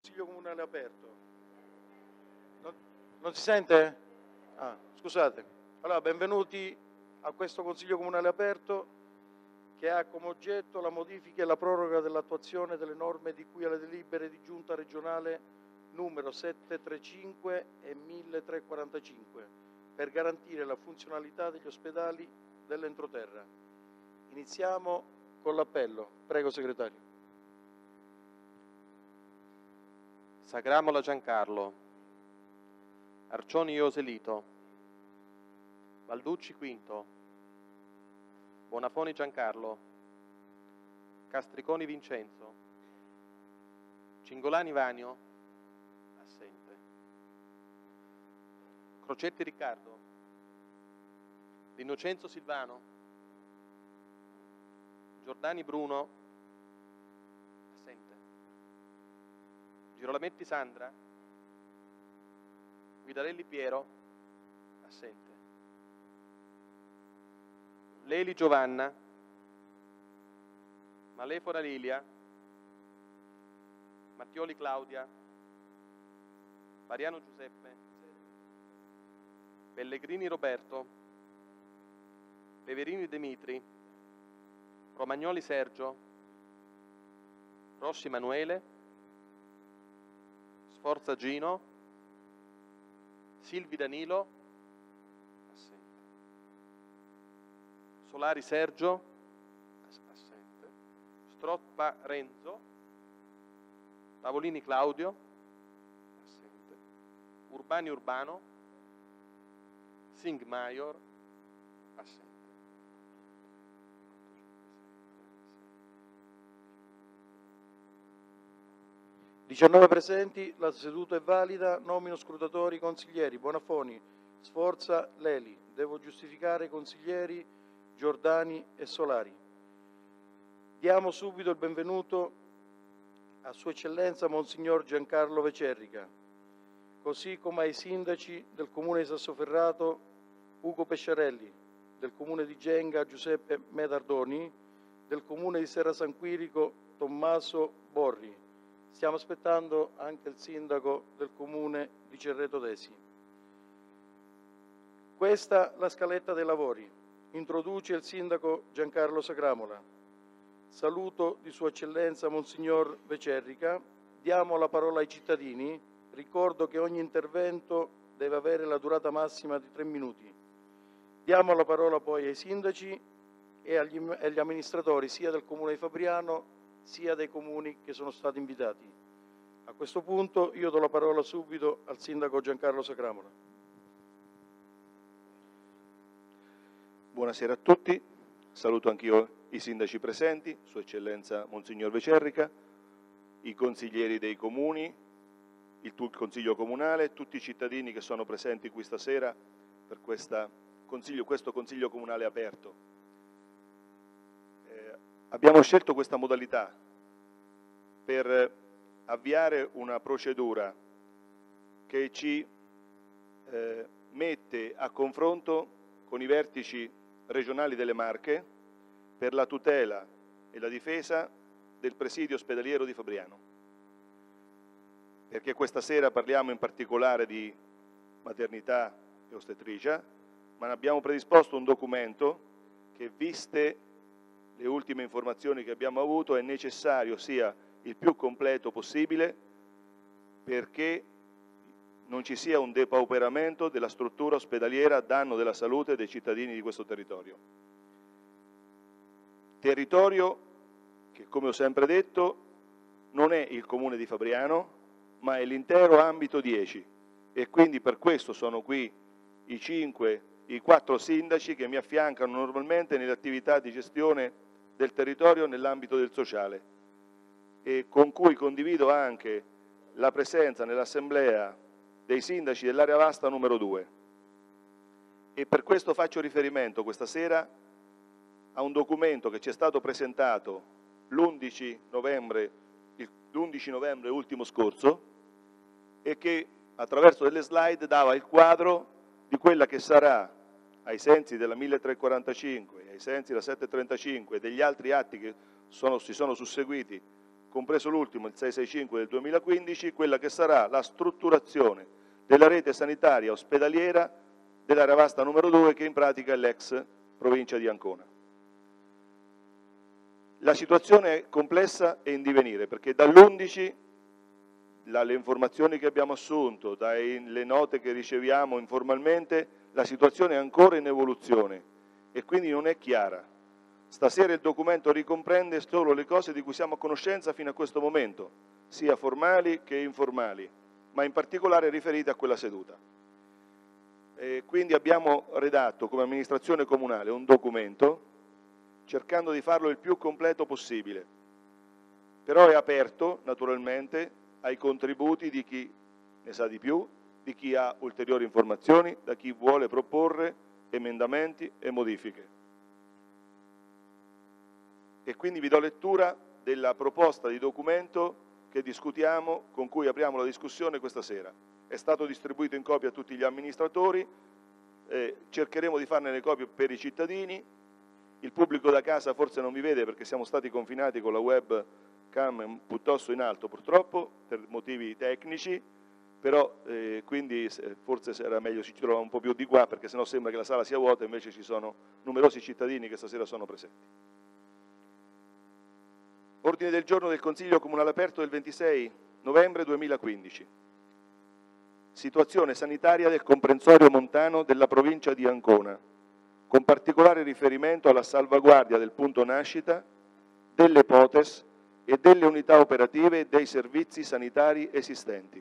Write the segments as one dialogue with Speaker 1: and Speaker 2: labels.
Speaker 1: Consiglio comunale aperto. Non si sente? Ah, scusate. Allora, benvenuti a questo Consiglio comunale aperto che ha come oggetto la modifica e la proroga dell'attuazione delle norme di cui alle delibere di giunta regionale numero 735 e 1345 per garantire la funzionalità degli ospedali dell'entroterra. Iniziamo con l'appello. Prego, segretario.
Speaker 2: Sagramola Giancarlo, Arcioni Joselito, Balducci Quinto, Bonafoni Giancarlo, Castriconi Vincenzo, Cingolani Vanio, assente, Crocetti Riccardo, D'Innocenzo Silvano, Giordani Bruno, assente, Girolametti Sandra, Guidarelli Piero, assente, Leli Giovanna, Malefora Lilia, Mattioli Claudia, Mariano Giuseppe, Pellegrini Roberto, Peverini Dimitri, Romagnoli Sergio, Rossi Manuele, Sforza Gino, Silvi Danilo, assente, Solari Sergio, assente, Stroppa Renzo, Tavolini Claudio, assente, Urbani Urbano, Singh Maior, assente.
Speaker 1: 19 presenti, la seduta è valida. Nomino scrutatori consiglieri Bonafoni, Sforza, Leli. Devo giustificare i consiglieri Giordani e Solari. Diamo subito il benvenuto a Sua Eccellenza Monsignor Giancarlo Vecerrica, così come ai sindaci del Comune di Sassoferrato Ugo Pesciarelli, del Comune di Genga Giuseppe Medardoni, del Comune di Serra San Quirico Tommaso Borri. Stiamo aspettando anche il sindaco del Comune di Cerreto Desi. Questa è la scaletta dei lavori. Introduce il sindaco Giancarlo Sagramola. Saluto di Sua Eccellenza Monsignor Vecerrica. Diamo la parola ai cittadini. Ricordo che ogni intervento deve avere la durata massima di 3 minuti. Diamo la parola poi ai sindaci e agli amministratori sia del Comune di Fabriano sia dei comuni che sono stati invitati. A questo punto io do la parola subito al sindaco Giancarlo Sagramola.
Speaker 3: Buonasera a tutti, saluto anch'io i sindaci presenti, Sua Eccellenza Monsignor Vecerrica, i consiglieri dei comuni, il Consiglio Comunale, tutti i cittadini che sono presenti qui stasera per questo Consiglio Comunale aperto. Abbiamo scelto questa modalità per avviare una procedura che ci mette a confronto con i vertici regionali delle Marche per la tutela e la difesa del presidio ospedaliero di Fabriano. Perché questa sera parliamo in particolare di maternità e ostetricia, ma abbiamo predisposto un documento che, viste le ultime informazioni che abbiamo avuto, è necessario sia il più completo possibile perché non ci sia un depauperamento della struttura ospedaliera a danno della salute dei cittadini di questo territorio. Territorio che, come ho sempre detto, non è il Comune di Fabriano, ma è l'intero ambito 10 e quindi per questo sono qui i 4 sindaci che mi affiancano normalmente nelle attività di gestione del territorio nell'ambito del sociale e con cui condivido anche la presenza nell'assemblea dei sindaci dell'area vasta numero 2. E per questo faccio riferimento questa sera a un documento che ci è stato presentato l'11 novembre ultimo scorso e che attraverso delle slide dava il quadro di quella che sarà, ai sensi della 1345, ai sensi della 735 e degli altri atti che si sono susseguiti compreso l'ultimo, il 665 del 2015, quella che sarà la strutturazione della rete sanitaria ospedaliera dell'area vasta numero 2, che in pratica è l'ex provincia di Ancona. La situazione è complessa e in divenire, perché dall'11, dalle informazioni che abbiamo assunto, dalle note che riceviamo informalmente, la situazione è ancora in evoluzione e quindi non è chiara. Stasera il documento ricomprende solo le cose di cui siamo a conoscenza fino a questo momento, sia formali che informali, ma in particolare riferite a quella seduta. Quindi abbiamo redatto come amministrazione comunale un documento cercando di farlo il più completo possibile, però è aperto naturalmente ai contributi di chi ne sa di più, di chi ha ulteriori informazioni, da chi vuole proporre emendamenti e modifiche. E quindi vi do lettura della proposta di documento che discutiamo, con cui apriamo la discussione questa sera. È stato distribuito in copia a tutti gli amministratori, cercheremo di farne le copie per i cittadini. Il pubblico da casa forse non vi vede perché siamo stati confinati con la webcam piuttosto in alto purtroppo per motivi tecnici, però quindi forse sarà meglio se ci troviamo un po' più di qua, perché sennò sembra che la sala sia vuota, invece ci sono numerosi cittadini che stasera sono presenti. Ordine del giorno del Consiglio Comunale aperto del 26 novembre 2015. Situazione sanitaria del comprensorio montano della provincia di Ancona, con particolare riferimento alla salvaguardia del punto nascita, delle POTES e delle unità operative e dei servizi sanitari esistenti.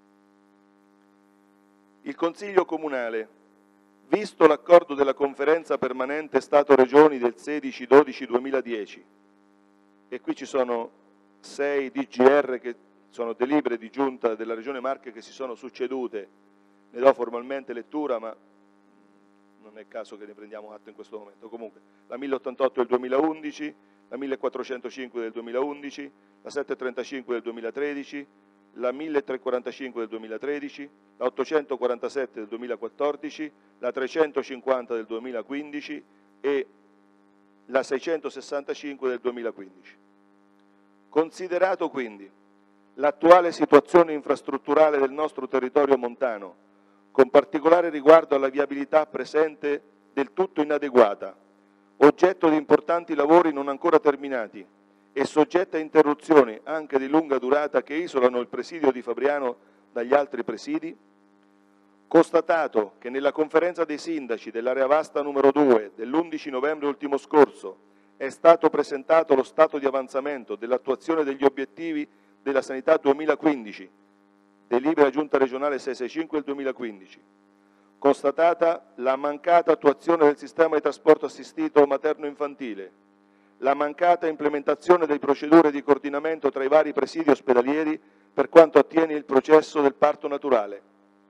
Speaker 3: Il Consiglio Comunale, visto l'accordo della Conferenza Permanente Stato-Regioni del 16-12-2010, e qui ci sono 6 DGR che sono delibere di giunta della Regione Marche che si sono succedute, ne do formalmente lettura, ma non è il caso che ne prendiamo atto in questo momento. Comunque, la 1088 del 2011, la 1405 del 2011, la 735 del 2013, la 1345 del 2013, la 847 del 2014, la 350 del 2015 e la 665 del 2015. Considerato quindi l'attuale situazione infrastrutturale del nostro territorio montano, con particolare riguardo alla viabilità presente del tutto inadeguata, oggetto di importanti lavori non ancora terminati e soggetta a interruzioni anche di lunga durata che isolano il presidio di Fabriano dagli altri presidi, constatato che nella conferenza dei sindaci dell'area vasta numero 2 dell'11 novembre ultimo scorso è stato presentato lo stato di avanzamento dell'attuazione degli obiettivi della sanità 2015, delibera Giunta regionale 665 del 2015, constatata la mancata attuazione del sistema di trasporto assistito materno-infantile, la mancata implementazione delle procedure di coordinamento tra i vari presidi ospedalieri per quanto attiene il processo del parto naturale,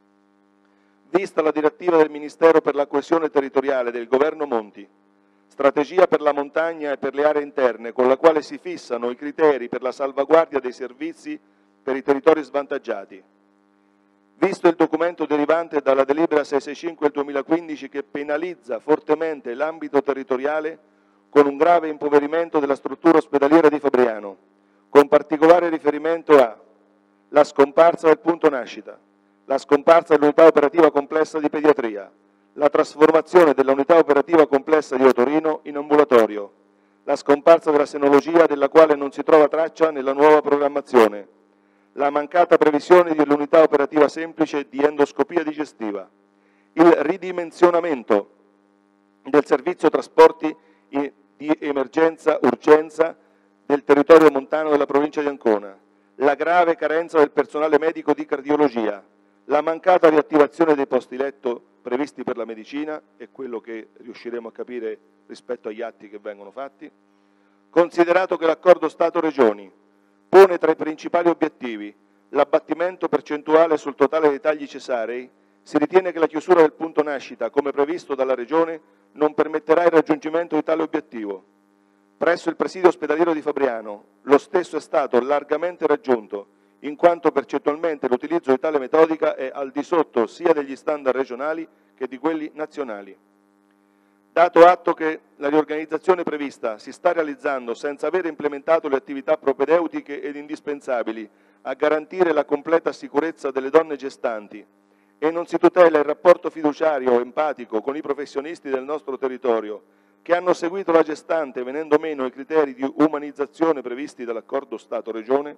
Speaker 3: vista la direttiva del Ministero per la coesione territoriale del Governo Monti, strategia per la montagna e per le aree interne, con la quale si fissano i criteri per la salvaguardia dei servizi per i territori svantaggiati, visto il documento derivante dalla delibera 665 del 2015 che penalizza fortemente l'ambito territoriale con un grave impoverimento della struttura ospedaliera di Fabriano, con particolare riferimento alla scomparsa del punto nascita, la scomparsa dell'unità operativa complessa di pediatria, la trasformazione della unità operativa complessa di Otorino in ambulatorio, la scomparsa della senologia della quale non si trova traccia nella nuova programmazione, la mancata previsione dell'unità operativa semplice di endoscopia digestiva, il ridimensionamento del servizio trasporti di emergenza-urgenza del territorio montano della provincia di Ancona, la grave carenza del personale medico di cardiologia, la mancata riattivazione dei posti letto previsti per la medicina, è quello che riusciremo a capire rispetto agli atti che vengono fatti, considerato che l'accordo Stato-Regioni pone tra i principali obiettivi l'abbattimento percentuale sul totale dei tagli cesarei, si ritiene che la chiusura del punto nascita, come previsto dalla Regione, non permetterà il raggiungimento di tale obiettivo. Presso il presidio ospedaliero di Fabriano, lo stesso è stato largamente raggiunto, in quanto percentualmente l'utilizzo di tale metodica è al di sotto sia degli standard regionali che di quelli nazionali. Dato atto che la riorganizzazione prevista si sta realizzando senza aver implementato le attività propedeutiche ed indispensabili a garantire la completa sicurezza delle donne gestanti e non si tutela il rapporto fiduciario empatico con i professionisti del nostro territorio che hanno seguito la gestante venendo meno ai criteri di umanizzazione previsti dall'accordo Stato-Regione,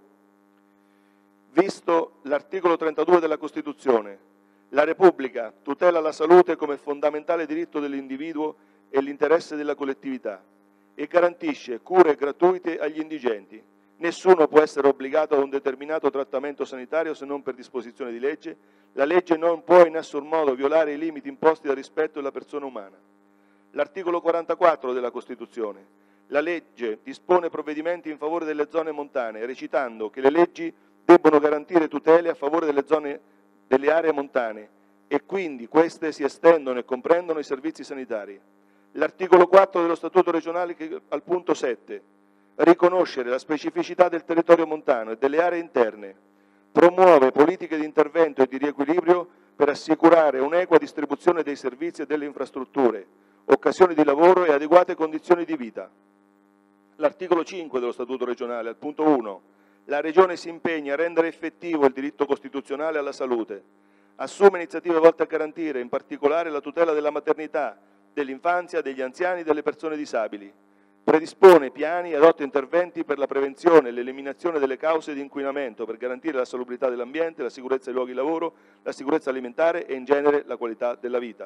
Speaker 3: visto l'articolo 32 della Costituzione, la Repubblica tutela la salute come fondamentale diritto dell'individuo e l'interesse della collettività e garantisce cure gratuite agli indigenti. Nessuno può essere obbligato a un determinato trattamento sanitario se non per disposizione di legge. La legge non può in nessun modo violare i limiti imposti dal rispetto della persona umana. L'articolo 44 della Costituzione. La legge dispone provvedimenti in favore delle zone montane, recitando che le leggi debbono garantire tutele a favore delle aree montane e quindi queste si estendono e comprendono i servizi sanitari. L'articolo 4 dello Statuto regionale al punto 7, riconoscere la specificità del territorio montano e delle aree interne, promuove politiche di intervento e di riequilibrio per assicurare un'equa distribuzione dei servizi e delle infrastrutture, occasioni di lavoro e adeguate condizioni di vita. L'articolo 5 dello Statuto regionale al punto 1, la Regione si impegna a rendere effettivo il diritto costituzionale alla salute, assume iniziative volte a garantire in particolare la tutela della maternità, dell'infanzia, degli anziani e delle persone disabili, predispone piani e adotta interventi per la prevenzione e l'eliminazione delle cause di inquinamento per garantire la salubrità dell'ambiente, la sicurezza dei luoghi di lavoro, la sicurezza alimentare e in genere la qualità della vita.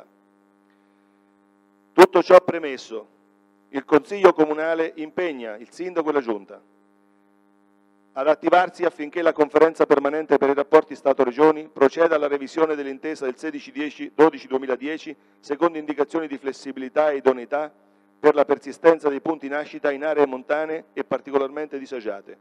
Speaker 3: Tutto ciò premesso, il Consiglio Comunale impegna il Sindaco e la Giunta ad attivarsi affinché la Conferenza Permanente per i rapporti Stato-Regioni proceda alla revisione dell'intesa del 16-12-2010 secondo indicazioni di flessibilità e idoneità per la persistenza dei punti nascita in aree montane e particolarmente disagiate.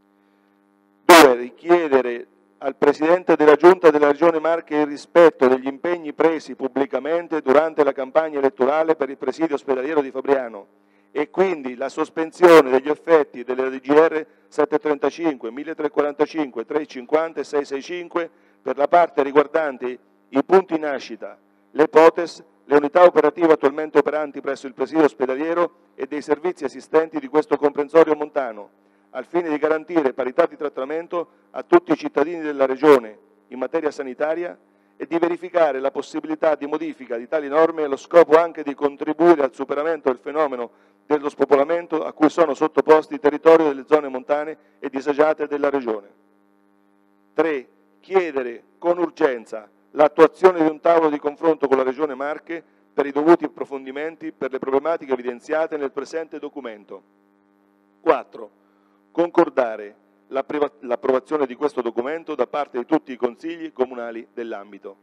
Speaker 3: 2. Richiedere al Presidente della Giunta della Regione Marche il rispetto degli impegni presi pubblicamente durante la campagna elettorale per il presidio ospedaliero di Fabriano e quindi la sospensione degli effetti delle DGR 735, 1345, 350 e 665 per la parte riguardante i punti nascita, le POTES, le unità operative attualmente operanti presso il presidio ospedaliero e dei servizi assistenti di questo comprensorio montano, al fine di garantire parità di trattamento a tutti i cittadini della Regione in materia sanitaria e di verificare la possibilità di modifica di tali norme allo scopo anche di contribuire al superamento del fenomeno dello spopolamento a cui sono sottoposti i territori delle zone montane e disagiate della Regione. 3. Chiedere con urgenza l'attuazione di un tavolo di confronto con la Regione Marche per i dovuti approfondimenti per le problematiche evidenziate nel presente documento. 4. Concordare l'approvazione di questo documento da parte di tutti i consigli comunali dell'ambito.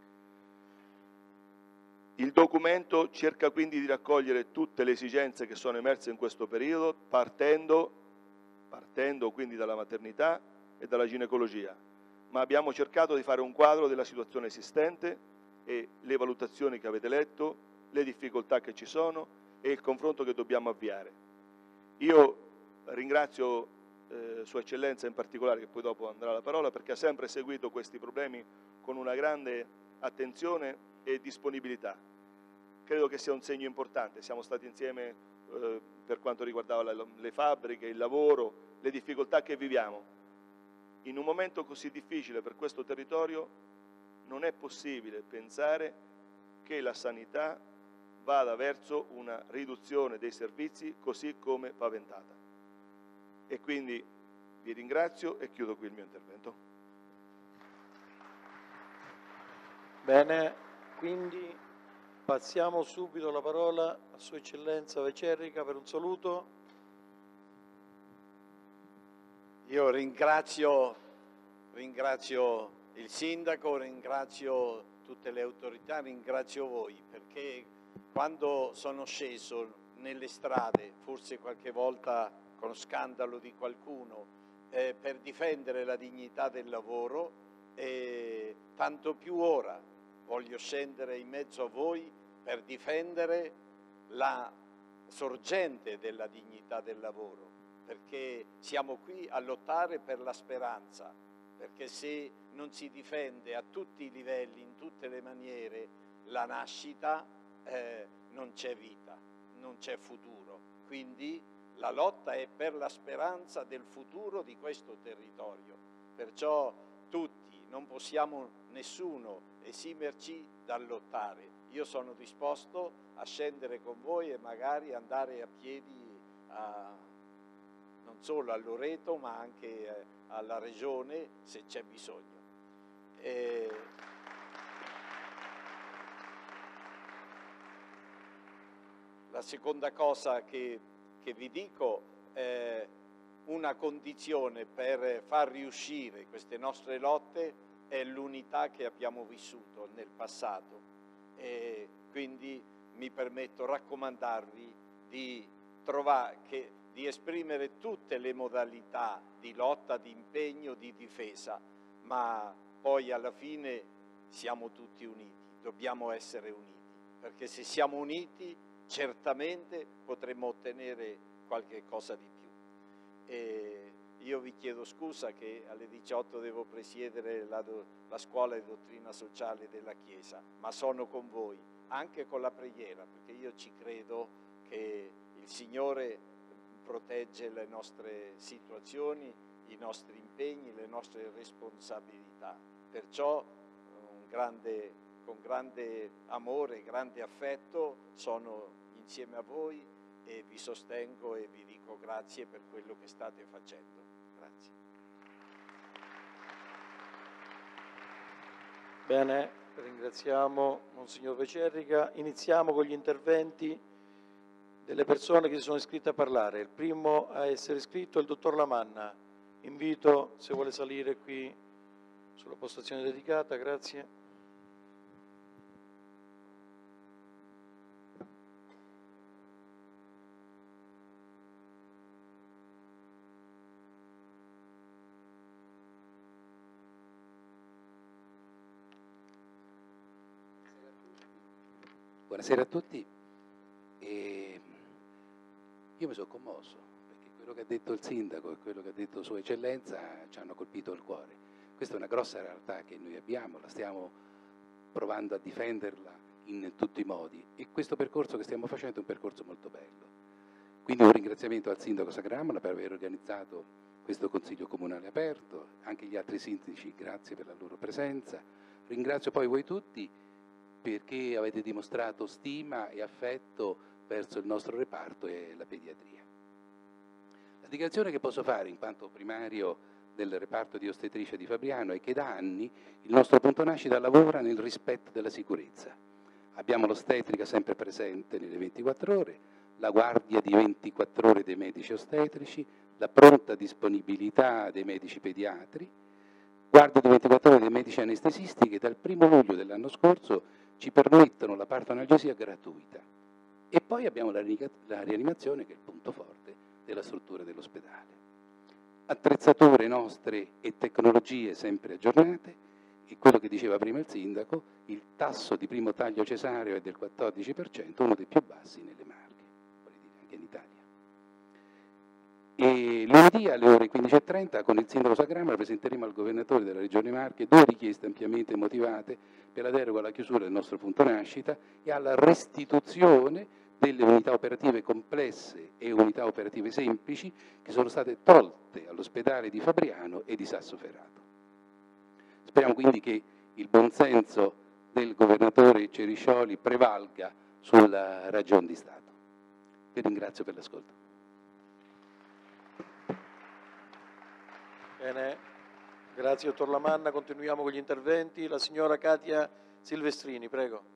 Speaker 3: Il documento cerca quindi di raccogliere tutte le esigenze che sono emerse in questo periodo, partendo quindi dalla maternità e dalla ginecologia, ma abbiamo cercato di fare un quadro della situazione esistente e le valutazioni che avete letto, le difficoltà che ci sono e il confronto che dobbiamo avviare. Io ringrazio Sua Eccellenza in particolare, che poi dopo andrà la parola, perché ha sempre seguito questi problemi con una grande attenzione e disponibilità. Credo che sia un segno importante, siamo stati insieme per quanto riguardava le fabbriche, il lavoro, le difficoltà che viviamo. In un momento così difficile per questo territorio non è possibile pensare che la sanità vada verso una riduzione dei servizi così come paventata. E quindi vi ringrazio e chiudo qui il mio intervento.
Speaker 1: Bene, quindi passiamo subito la parola a Sua Eccellenza Vecerrica per un saluto.
Speaker 4: Io ringrazio il Sindaco, ringrazio tutte le autorità, ringrazio voi, perché quando sono sceso nelle strade, forse qualche volta con scandalo di qualcuno, per difendere la dignità del lavoro, tanto più ora voglio scendere in mezzo a voi per difendere la sorgente della dignità del lavoro, perché siamo qui a lottare per la speranza, perché se non si difende a tutti i livelli, in tutte le maniere, la nascita, non c'è vita, non c'è futuro. Quindi la lotta è per la speranza del futuro di questo territorio. Perciò tutti, non possiamo nessuno esimerci dal lottare. Io sono disposto a scendere con voi e magari andare a piedi non solo a Loreto ma anche alla Regione se c'è bisogno. La seconda cosa che vi dico è una condizione per far riuscire queste nostre lotte è l'unità che abbiamo vissuto nel passato e quindi mi permetto raccomandarvi di esprimere tutte le modalità di lotta, di impegno, di difesa, ma poi alla fine siamo tutti uniti, dobbiamo essere uniti, perché se siamo uniti certamente potremo ottenere qualche cosa di più. E io vi chiedo scusa che alle 18 devo presiedere la scuola di dottrina sociale della Chiesa, ma sono con voi, anche con la preghiera, perché io ci credo che il Signore protegge le nostre situazioni, i nostri impegni, le nostre responsabilità. Perciò con grande amore, grande affetto sono insieme a voi e vi sostengo e vi dico grazie per quello che state facendo. Grazie.
Speaker 1: Bene, ringraziamo Monsignor Becerrica. Iniziamo con gli interventi delle persone che si sono iscritte a parlare. Il primo a essere iscritto è il dottor Lamanna. Invito, se vuole salire qui sulla postazione dedicata, grazie.
Speaker 5: Buonasera a tutti. Io mi sono commosso perché quello che ha detto il sindaco e quello che ha detto Sua Eccellenza ci hanno colpito il cuore. Questa è una grossa realtà che noi abbiamo, la stiamo provando a difenderla in tutti i modi e questo percorso che stiamo facendo è un percorso molto bello. Quindi un ringraziamento al sindaco Sagramola per aver organizzato questo consiglio comunale aperto, anche gli altri sindaci, grazie per la loro presenza. Ringrazio poi voi tutti perché avete dimostrato stima e affetto verso il nostro reparto e la pediatria. La dichiarazione che posso fare in quanto primario del reparto di ostetricia di Fabriano è che da anni il nostro punto nascita lavora nel rispetto della sicurezza. Abbiamo l'ostetrica sempre presente nelle 24 ore, la guardia di 24 ore dei medici ostetrici, la pronta disponibilità dei medici pediatri, guardia di 24 ore dei medici anestesisti che dal 1° luglio dell'anno scorso ci permettono la partoanalgesia gratuita. E poi abbiamo la rianimazione che è il punto forte della struttura dell'ospedale. Attrezzature nostre e tecnologie sempre aggiornate e quello che diceva prima il sindaco, il tasso di primo taglio cesareo è del 14%, uno dei più bassi nelle Marche, vorrei dire anche in Italia. E lunedì alle ore 15:30 con il sindaco Sagramola presenteremo al governatore della Regione Marche 2 richieste ampiamente motivate per la deroga alla chiusura del nostro punto nascita e alla restituzione delle unità operative complesse e unità operative semplici che sono state tolte all'ospedale di Fabriano e di Sassoferrato. Speriamo quindi che il buonsenso del governatore Ceriscioli prevalga sulla ragion di Stato. Vi ringrazio per l'ascolto.
Speaker 1: Bene, grazie dottor Lamanna. Continuiamo con gli interventi. La signora Katia Silvestrini, prego.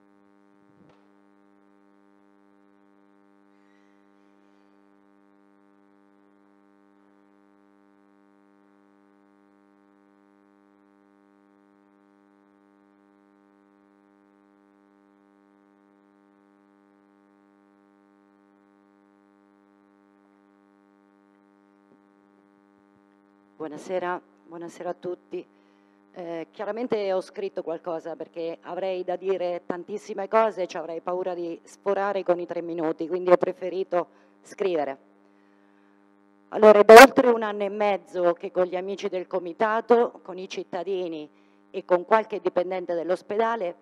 Speaker 6: Buonasera a tutti. Chiaramente ho scritto qualcosa perché avrei da dire tantissime cose e ci avrei paura di sforare con i 3 minuti, quindi ho preferito scrivere. Allora, è da oltre 1 anno e mezzo che con gli amici del comitato, con i cittadini e con qualche dipendente dell'ospedale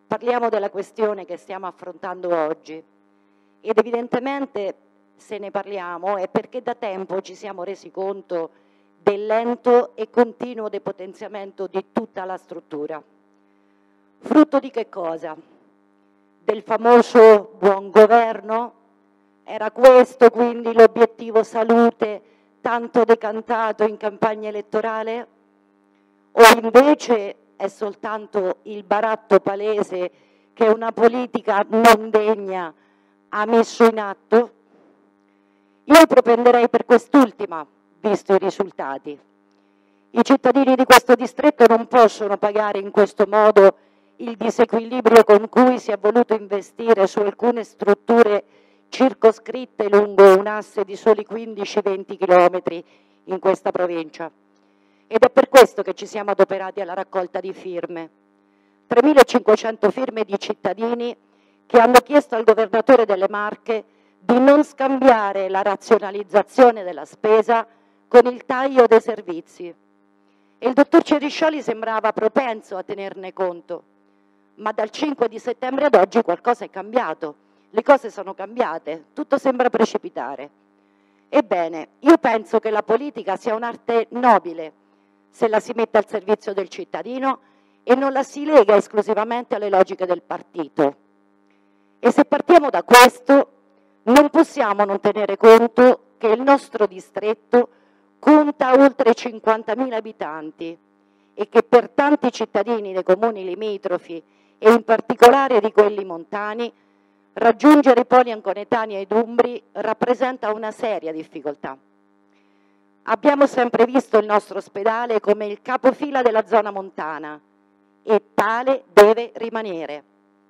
Speaker 6: parliamo della questione che stiamo affrontando oggi ed evidentemente se ne parliamo è perché da tempo ci siamo resi conto del lento e continuo depotenziamento di tutta la struttura. Frutto di che cosa? Del famoso buon governo? Era questo quindi l'obiettivo salute tanto decantato in campagna elettorale? O invece è soltanto il baratto palese che una politica non degna ha messo in atto? Io propenderei per quest'ultima, visto i risultati. I cittadini di questo distretto non possono pagare in questo modo il disequilibrio con cui si è voluto investire su alcune strutture circoscritte lungo un asse di soli 15-20 km in questa provincia. Ed è per questo che ci siamo adoperati alla raccolta di firme. 3.500 firme di cittadini che hanno chiesto al governatore delle Marche di non scambiare la razionalizzazione della spesa con il taglio dei servizi. E il dottor Ceriscioli sembrava propenso a tenerne conto, ma dal 5 di settembre ad oggi qualcosa è cambiato, le cose sono cambiate, tutto sembra precipitare. Ebbene, io penso che la politica sia un'arte nobile se la si mette al servizio del cittadino e non la si lega esclusivamente alle logiche del partito. E se partiamo da questo, non possiamo non tenere conto che il nostro distretto conta oltre 50.000 abitanti e che per tanti cittadini dei comuni limitrofi e in particolare di quelli montani, raggiungere i poli anconetani ed umbri rappresenta una seria difficoltà. Abbiamo sempre visto il nostro ospedale come il capofila della zona montana e tale deve rimanere.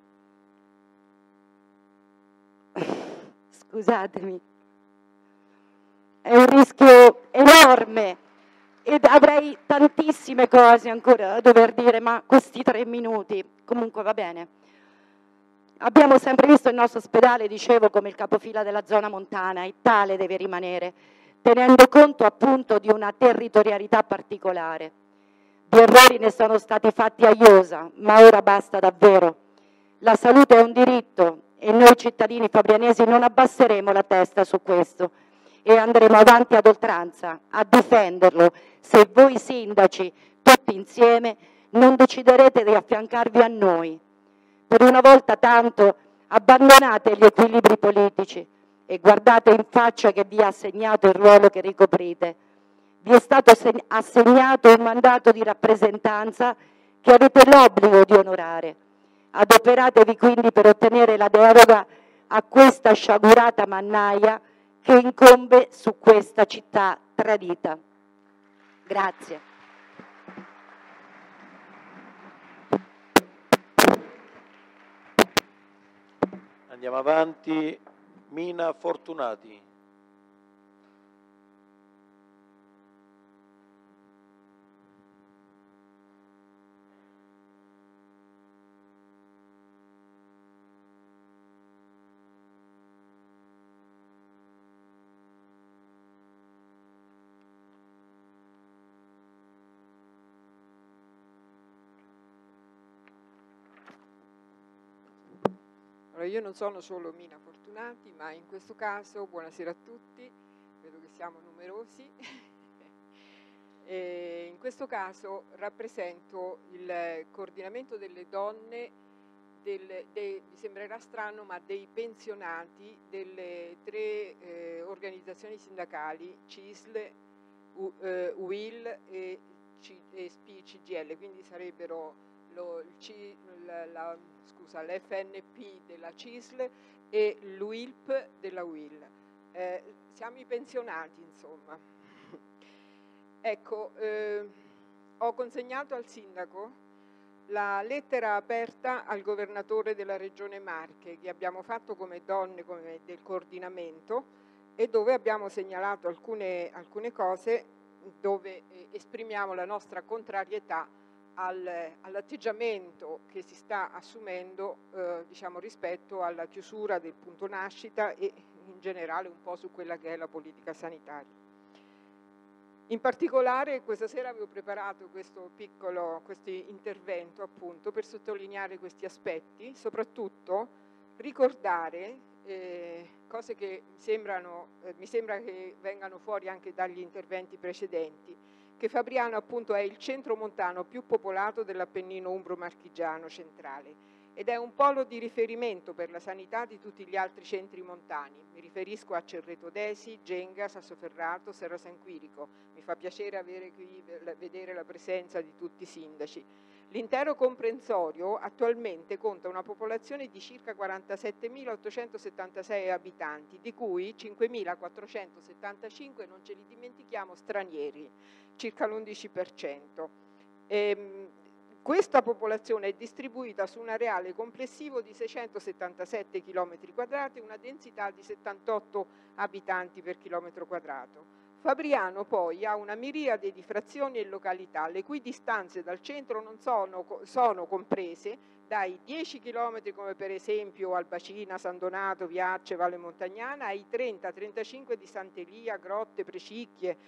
Speaker 6: Scusatemi, è un rischio enorme ed avrei tantissime cose ancora da dover dire, ma questi 3 minuti, comunque va bene. Abbiamo sempre visto il nostro ospedale, dicevo, come il capofila della zona montana e tale deve rimanere, tenendo conto appunto di una territorialità particolare. Di errori ne sono stati fatti a iosa, ma ora basta davvero. La salute è un diritto e noi cittadini fabrianesi non abbasseremo la testa su questo e andremo avanti ad oltranza a difenderlo se voi sindaci, tutti insieme, non deciderete di affiancarvi a noi. Per una volta tanto abbandonate gli equilibri politici e guardate in faccia che vi ha assegnato il ruolo che ricoprite. Vi è stato assegnato un mandato di rappresentanza che avete l'obbligo di onorare. Adoperatevi quindi per ottenere la deroga a questa sciagurata mannaia che incombe su questa città tradita. Grazie.
Speaker 1: Andiamo avanti. Mina Fortunati.
Speaker 7: Allora, io non sono solo Mina Fortunati, ma in questo caso, buonasera a tutti, vedo che siamo numerosi, e in questo caso rappresento il coordinamento delle donne, mi sembrerà strano, ma dei pensionati delle 3 organizzazioni sindacali, CISL, UIL e SPI-CGL, quindi sarebbero l'FNP della CISL e l'UILP della UIL. Siamo i pensionati, insomma. Ecco, ho consegnato al sindaco la lettera aperta al governatore della Regione Marche che abbiamo fatto come donne, come del coordinamento, e dove abbiamo segnalato alcune cose dove esprimiamo la nostra contrarietà all'atteggiamento che si sta assumendo diciamo, rispetto alla chiusura del punto nascita e in generale un po' su quella che è la politica sanitaria. In particolare questa sera avevo preparato questo intervento appunto per sottolineare questi aspetti, soprattutto ricordare cose che mi sembra che vengano fuori anche dagli interventi precedenti, che Fabriano appunto è il centro montano più popolato dell'Appennino umbro-marchigiano centrale ed è un polo di riferimento per la sanità di tutti gli altri centri montani. Mi riferisco a Cerreto d'Esi, Genga, Sassoferrato, Serra San Quirico. Mi fa piacere vedere la presenza di tutti i sindaci. L'intero comprensorio attualmente conta una popolazione di circa 47.876 abitanti, di cui 5.475, non ce li dimentichiamo, stranieri, circa l'11%. Questa popolazione è distribuita su un areale complessivo di 677 km², una densità di 78 abitanti per chilometro quadrato. Fabriano poi ha una miriade di frazioni e località, le cui distanze dal centro non sono comprese dai 10 km come per esempio Albacina, San Donato, Viace, Valle Montagnana, ai 30-35 di Sant'Elia, Grotte, Precicchie,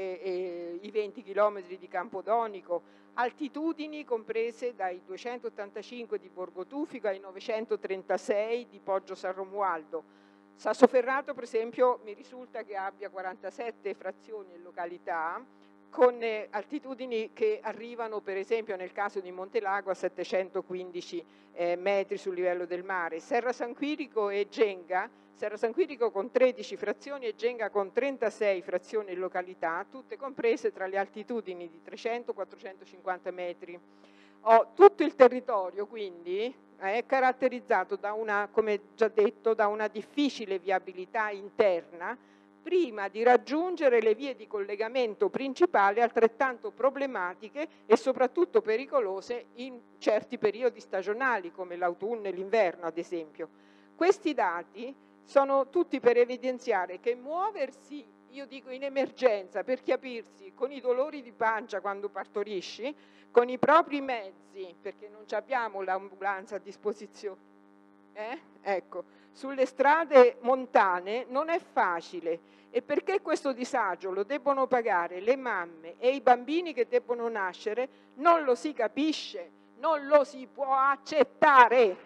Speaker 7: i 20 km di Campodonico, altitudini comprese dai 285 di Borgo Tufico ai 936 di Poggio San Romualdo. Sassoferrato, per esempio, mi risulta che abbia 47 frazioni e località, con altitudini che arrivano, per esempio, nel caso di Montelago, a 715 metri sul livello del mare. Serra San Quirico e Genga, Serra San Quirico con 13 frazioni e Genga con 36 frazioni e località, tutte comprese tra le altitudini di 300-450 metri. Tutto il territorio, quindi, è caratterizzato da una, come già detto, da una difficile viabilità interna prima di raggiungere le vie di collegamento principali altrettanto problematiche e soprattutto pericolose in certi periodi stagionali come l'autunno e l'inverno ad esempio. Questi dati sono tutti per evidenziare che muoversi, io dico in emergenza, per capirsi, con i dolori di pancia quando partorisci, con i propri mezzi, perché non abbiamo l'ambulanza a disposizione, ecco, sulle strade montane non è facile. E perché questo disagio lo debbono pagare le mamme e i bambini che debbono nascere, non lo si capisce, non lo si può accettare.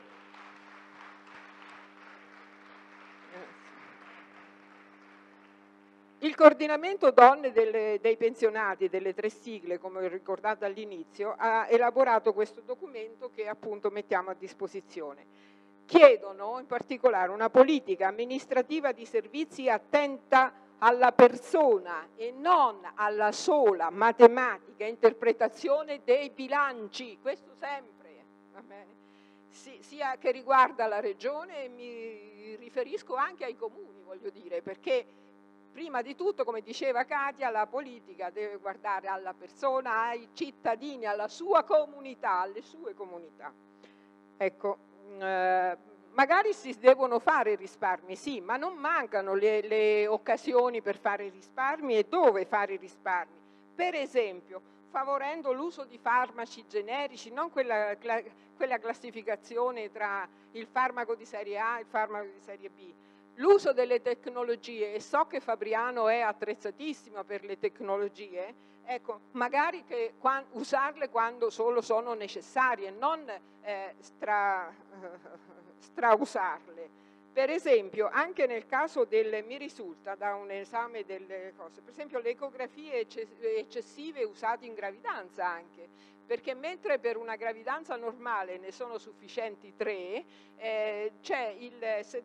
Speaker 7: Il coordinamento donne dei pensionati, delle 3 sigle, come ho ricordato all'inizio, ha elaborato questo documento che appunto mettiamo a disposizione. Chiedono in particolare una politica amministrativa di servizi attenta alla persona e non alla sola matematica interpretazione dei bilanci, questo sempre, va bene? Sia che riguarda la regione, mi riferisco anche ai comuni, voglio dire, perché prima di tutto, come diceva Katia, la politica deve guardare alla persona, ai cittadini, alla sua comunità, alle sue comunità. Ecco, magari si devono fare risparmi, sì, ma non mancano le occasioni per fare risparmi e dove fare risparmi. Per esempio, favorendo l'uso di farmaci generici, non quella classificazione tra il farmaco di serie A e il farmaco di serie B. L'uso delle tecnologie, e so che Fabriano è attrezzatissima per le tecnologie, ecco, magari che usarle quando solo sono necessarie, non strausarle. Per esempio, anche nel caso mi risulta da un esame delle cose, per esempio le ecografie eccessive usate in gravidanza anche, perché mentre per una gravidanza normale ne sono sufficienti 3, c'è il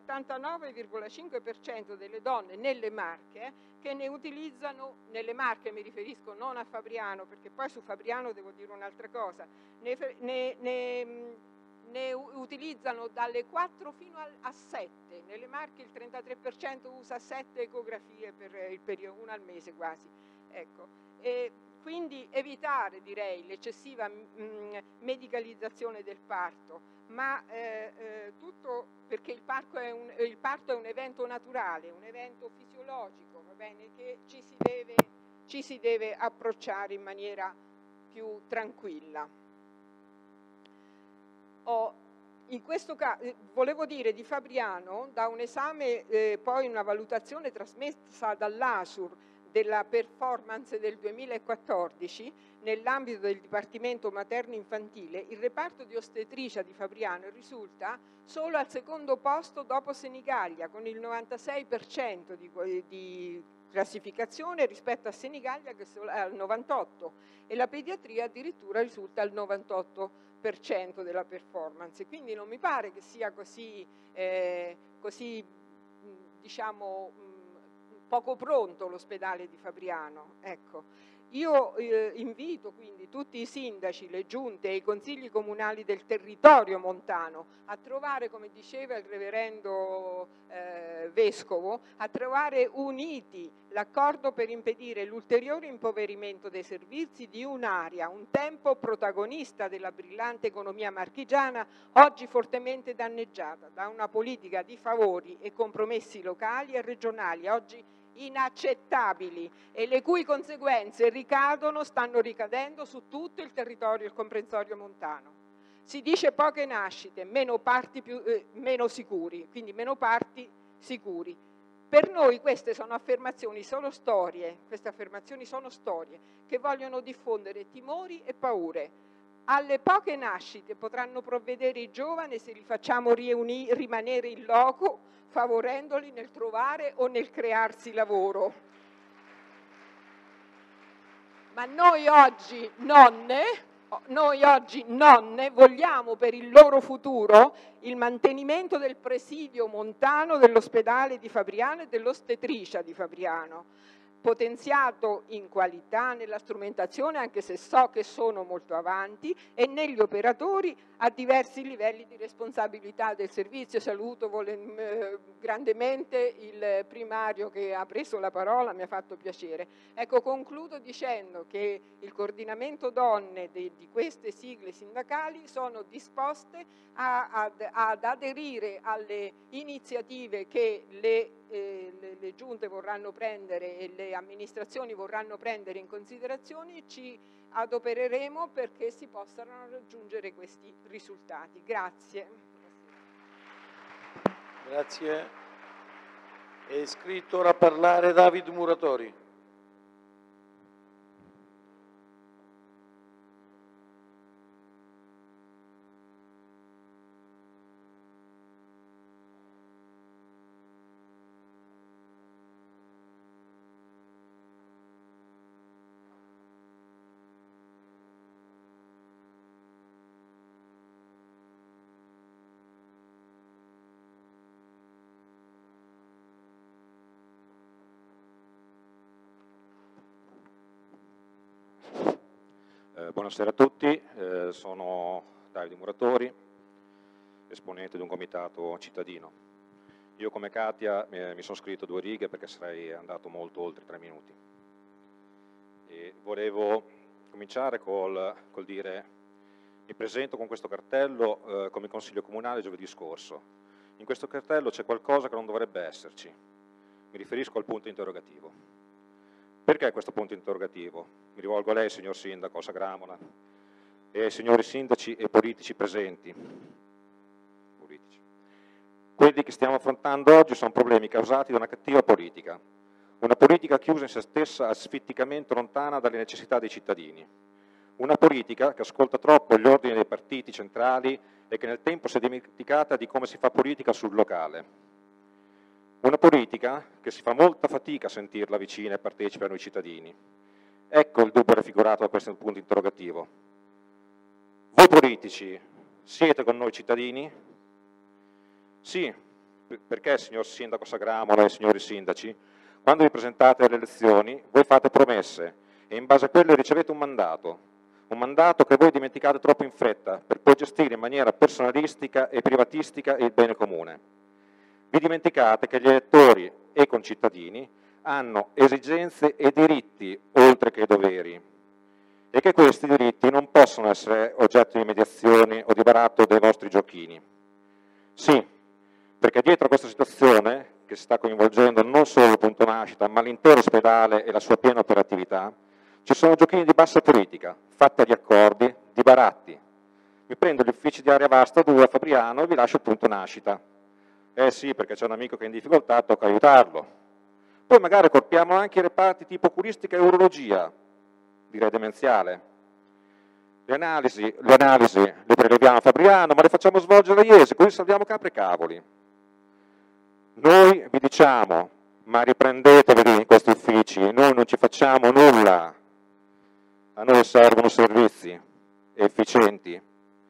Speaker 7: 79,5% delle donne nelle Marche che ne utilizzano, nelle Marche mi riferisco non a Fabriano, perché poi su Fabriano devo dire un'altra cosa, ne utilizzano dalle 4 fino a 7, nelle Marche il 33% usa 7 ecografie per il periodo, una al mese quasi, ecco. Quindi evitare, direi, l'eccessiva medicalizzazione del parto, ma tutto perché il parto è un evento naturale, un evento fisiologico, va bene, che ci si deve approcciare in maniera più tranquilla. In questo caso, volevo dire di Fabriano, da un esame, poi una valutazione trasmessa dall'ASUR, della performance del 2014, nell'ambito del Dipartimento Materno Infantile, il reparto di ostetricia di Fabriano risulta solo al secondo posto dopo Senigallia, con il 96% di classificazione rispetto a Senigallia che è al 98%, e la pediatria addirittura risulta al 98% della performance. Quindi non mi pare che sia così diciamo, poco pronto l'ospedale di Fabriano. Ecco. Io invito quindi tutti i sindaci, le giunte e i consigli comunali del territorio montano a trovare, come diceva il reverendo Vescovo, a trovare uniti l'accordo per impedire l'ulteriore impoverimento dei servizi di un'area, un tempo protagonista della brillante economia marchigiana, oggi fortemente danneggiata da una politica di favori e compromessi locali e regionali, oggi inaccettabili, e le cui conseguenze stanno ricadendo su tutto il territorio e il comprensorio montano. Si dice poche nascite, meno parti meno sicuri, quindi meno parti sicuri. Per noi queste sono affermazioni, sono storie, che vogliono diffondere timori e paure. Alle poche nascite potranno provvedere i giovani se li facciamo rimanere in loco, favorendoli nel trovare o nel crearsi lavoro. Ma noi oggi nonne vogliamo per il loro futuro il mantenimento del presidio montano dell'ospedale di Fabriano e dell'ostetricia di Fabriano, potenziato in qualità nella strumentazione, anche se so che sono molto avanti, e negli operatori a diversi livelli di responsabilità del servizio. Saluto grandemente il primario che ha preso la parola, mi ha fatto piacere. Ecco, concludo dicendo che il coordinamento donne di queste sigle sindacali sono disposte ad aderire alle iniziative che le giunte vorranno prendere e le amministrazioni vorranno prendere in considerazione, e ci adopereremo perché si possano raggiungere questi risultati. Grazie.
Speaker 1: Grazie. È iscritto ora a parlare David Muratori.
Speaker 8: Buonasera a tutti, sono Davide Muratori, esponente di un comitato cittadino. Io come Katia mi sono scritto 2 righe perché sarei andato molto oltre 3 minuti. E volevo cominciare col dire: mi presento con questo cartello come consiglio comunale giovedì scorso. In questo cartello c'è qualcosa che non dovrebbe esserci. Mi riferisco al punto interrogativo. Perché questo punto interrogativo? Mi rivolgo a lei, signor Sindaco Sagramola, e ai signori sindaci e politici presenti. Quelli che stiamo affrontando oggi sono problemi causati da una cattiva politica, una politica chiusa in se stessa, asfitticamente lontana dalle necessità dei cittadini, una politica che ascolta troppo gli ordini dei partiti centrali e che nel tempo si è dimenticata di come si fa politica sul locale. Una politica che si fa molta fatica a sentirla vicina e partecipa a noi cittadini. Ecco il dubbio raffigurato da questo punto interrogativo. Voi politici siete con noi cittadini? Sì, perché, signor Sindaco Sagramola e signori sindaci, quando vi presentate alle elezioni voi fate promesse e in base a quelle ricevete un mandato che voi dimenticate troppo in fretta per poi gestire in maniera personalistica e privatistica il bene comune. Vi dimenticate che gli elettori e concittadini hanno esigenze e diritti oltre che doveri e che questi diritti non possono essere oggetto di mediazioni o di baratto dei vostri giochini. Sì, perché dietro a questa situazione, che sta coinvolgendo non solo il punto nascita, ma l'intero ospedale e la sua piena operatività, ci sono giochini di bassa politica, fatta di accordi, di baratti. Mi prendo gli uffici di Area Vasta 2 a Fabriano e vi lascio il punto nascita. Eh sì, perché c'è un amico che è in difficoltà, tocca aiutarlo. Poi magari accorpiamo anche i reparti tipo oculistica e urologia, direi demenziale. Le analisi le preleviamo a Fabriano, ma le facciamo svolgere a Iesi, così salviamo capre e cavoli. Noi vi diciamo, ma riprendetevi in questi uffici, noi non ci facciamo nulla, a noi servono servizi efficienti.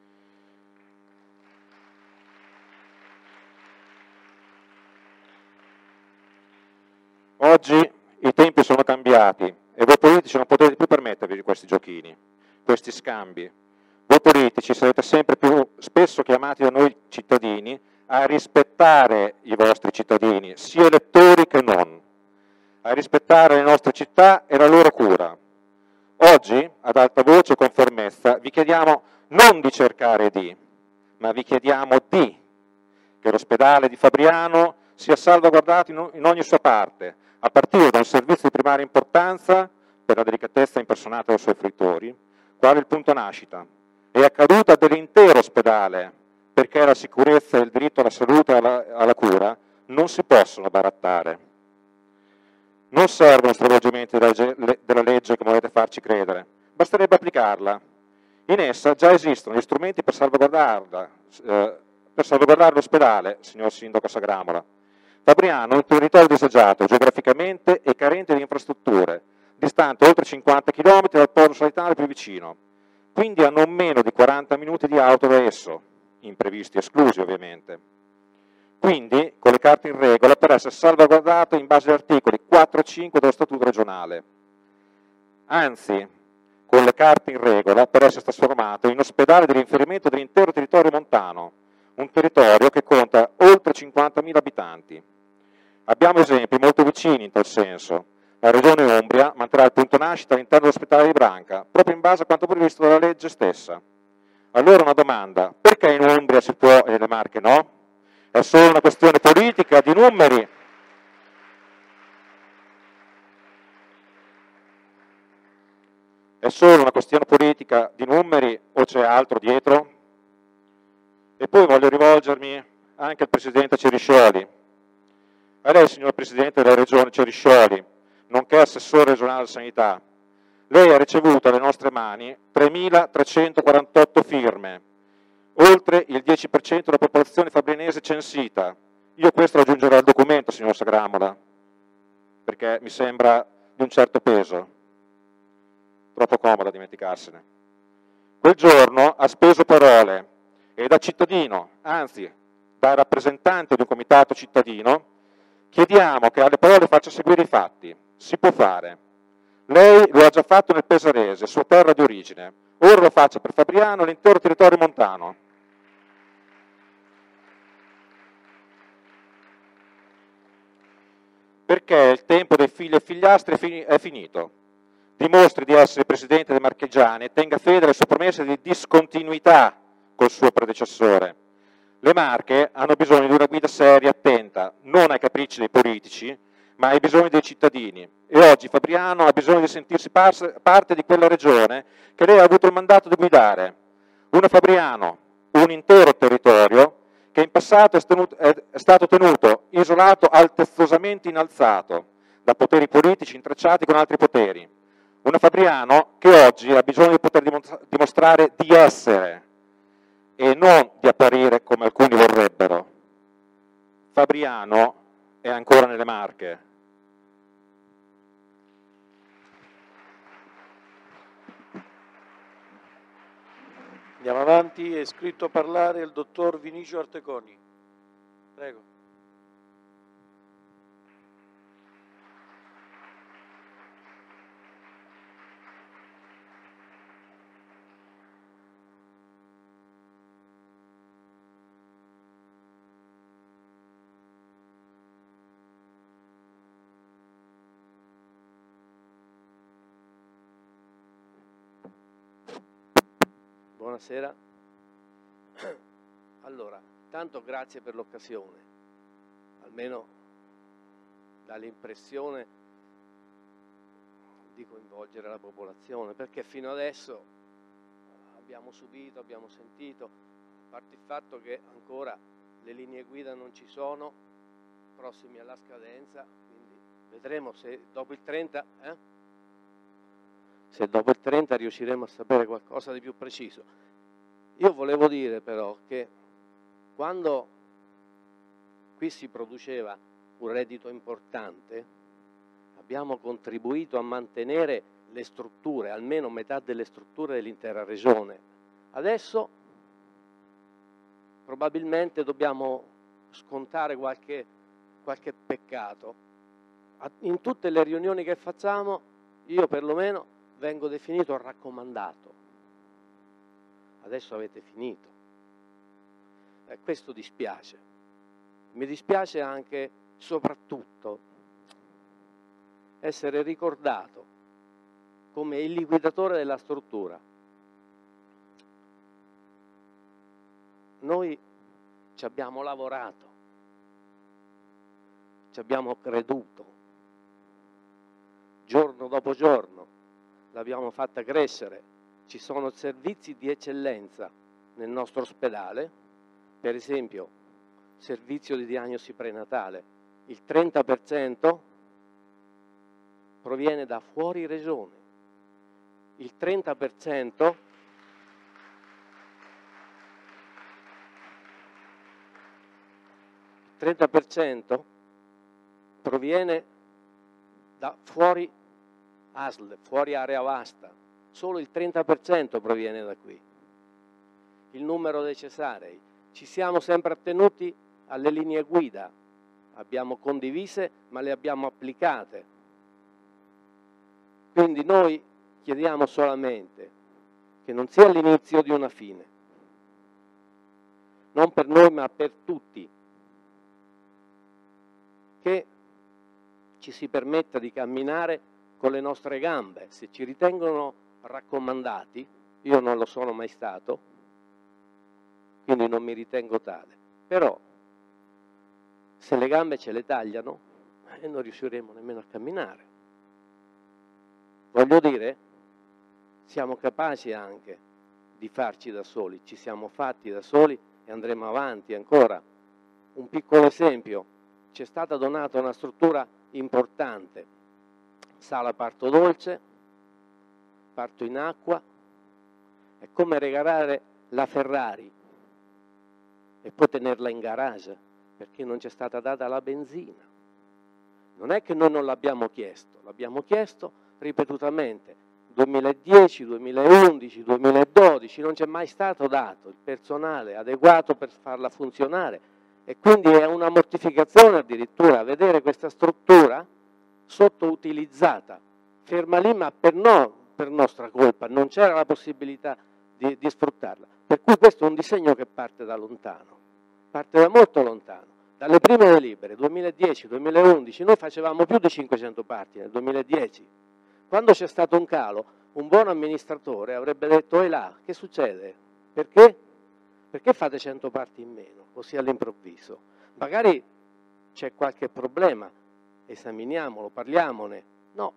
Speaker 8: Oggi i tempi sono cambiati e voi politici non potete più permettervi questi giochini, questi scambi. Voi politici sarete sempre più spesso chiamati da noi cittadini a rispettare i vostri cittadini, sia elettori che non, a rispettare le nostre città e la loro cura. Oggi, ad alta voce e con fermezza, vi chiediamo non di cercare di, ma vi chiediamo di che l'ospedale di Fabriano sia salvaguardato in ogni sua parte, a partire da un servizio di primaria importanza per la delicatezza impersonata dai suoi fruitori, quale il punto nascita. È accaduta dell'intero ospedale, perché la sicurezza e il diritto alla salute e alla cura non si possono barattare. Non servono stravolgimenti della legge come volete farci credere, basterebbe applicarla. In essa già esistono gli strumenti per salvaguardare l'ospedale, signor Sindaco Sagramola. Fabriano è un territorio disagiato geograficamente e carente di infrastrutture, distante oltre 50 km dal polo sanitario più vicino, quindi a non meno di 40 minuti di auto da esso, imprevisti esclusi ovviamente. Quindi, con le carte in regola, per essere salvaguardato in base agli articoli 4 e 5 dello Statuto regionale. Anzi, con le carte in regola, per essere trasformato in ospedale di riferimento dell'intero territorio montano, un territorio che conta oltre 50.000 abitanti. Abbiamo esempi molto vicini in tal senso. La Regione Umbria manterrà il punto nascita all'interno dell'ospedale di Branca, proprio in base a quanto previsto dalla legge stessa. Allora una domanda, perché in Umbria si può e nelle Marche no? È solo una questione politica, di numeri? È solo una questione politica di numeri o c'è altro dietro? E poi voglio rivolgermi anche al Presidente Ceriscioli. A lei, signor Presidente della Regione Ceriscioli, nonché Assessore regionale alla sanità, lei ha ricevuto alle nostre mani 3.348 firme, oltre il 10% della popolazione fabrianese censita. Io questo lo aggiungerò al documento, signor Sagramola, perché mi sembra di un certo peso. Troppo comodo a dimenticarsene. Quel giorno ha speso parole e da cittadino, anzi da rappresentante di un comitato cittadino, chiediamo che alle parole faccia seguire i fatti. Si può fare. Lei lo ha già fatto nel Pesarese, sua terra di origine. Ora lo faccia per Fabriano e l'intero territorio montano. Perché il tempo dei figli e figliastri è finito. Dimostri di essere presidente dei Marchigiani e tenga fede alle sue promesse di discontinuità col suo predecessore. Le Marche hanno bisogno di una guida seria e attenta, non ai capricci dei politici, ma ai bisogni dei cittadini. E oggi Fabriano ha bisogno di sentirsi parte di quella regione che lei ha avuto il mandato di guidare. Una Fabriano, un intero territorio che in passato è stato tenuto isolato, altezosamente innalzato da poteri politici intrecciati con altri poteri. Una Fabriano che oggi ha bisogno di poter dimostrare di essere e non di apparire come alcuni vorrebbero. Fabriano è ancora nelle Marche.
Speaker 1: Andiamo avanti, è iscritto a parlare il dottor Vinicio Arteconi. Prego.
Speaker 9: Buonasera. Allora, tanto grazie per l'occasione, almeno dà l'impressione di coinvolgere la popolazione, perché fino adesso abbiamo subito, abbiamo sentito, a parte il fatto che ancora le linee guida non ci sono, prossimi alla scadenza, quindi Vedremo se dopo il 30, se dopo il 30 riusciremo a sapere qualcosa di più preciso. Io volevo dire però che quando qui si produceva un reddito importante, abbiamo contribuito a mantenere le strutture, almeno metà delle strutture dell'intera regione. Adesso probabilmente dobbiamo scontare qualche peccato. In tutte le riunioni che facciamo, io perlomeno vengo definito raccomandato. Adesso avete finito. Questo dispiace. Mi dispiace anche, soprattutto, essere ricordato come il liquidatore della struttura. Noi ci abbiamo lavorato, ci abbiamo creduto, giorno dopo giorno, l'abbiamo fatta crescere. Ci sono servizi di eccellenza nel nostro ospedale, per esempio servizio di diagnosi prenatale, il 30% proviene da fuori regione, il 30% proviene da fuori ASL, fuori area vasta, solo il 30% proviene da qui. Il numero dei cesarei, ci siamo sempre attenuti alle linee guida, abbiamo condivise ma le abbiamo applicate. Quindi noi chiediamo solamente che non sia l'inizio di una fine, non per noi ma per tutti, che ci si permetta di camminare con le nostre gambe. Se ci ritengono raccomandati, io non lo sono mai stato, quindi non mi ritengo tale, però se le gambe ce le tagliano non riusciremo nemmeno a camminare. Voglio dire, siamo capaci anche di farci da soli, ci siamo fatti da soli e andremo avanti ancora. Un piccolo esempio, ci è stata donata una struttura importante, sala parto dolce, parto in acqua, è come regalare la Ferrari e poi tenerla in garage perché non c'è stata data la benzina. Non è che noi non l'abbiamo chiesto ripetutamente, 2010, 2011, 2012, non c'è mai stato dato il personale adeguato per farla funzionare e quindi è una mortificazione addirittura vedere questa struttura sottoutilizzata, ferma lì ma per nostra colpa, non c'era la possibilità di sfruttarla. Per cui questo è un disegno che parte da lontano, parte da molto lontano. Dalle prime delibere, 2010-2011, noi facevamo più di 500 parti nel 2010. Quando c'è stato un calo, un buon amministratore avrebbe detto, là, che succede? Perché? Perché fate 100 parti in meno, così all'improvviso? Magari c'è qualche problema, esaminiamolo, parliamone. No,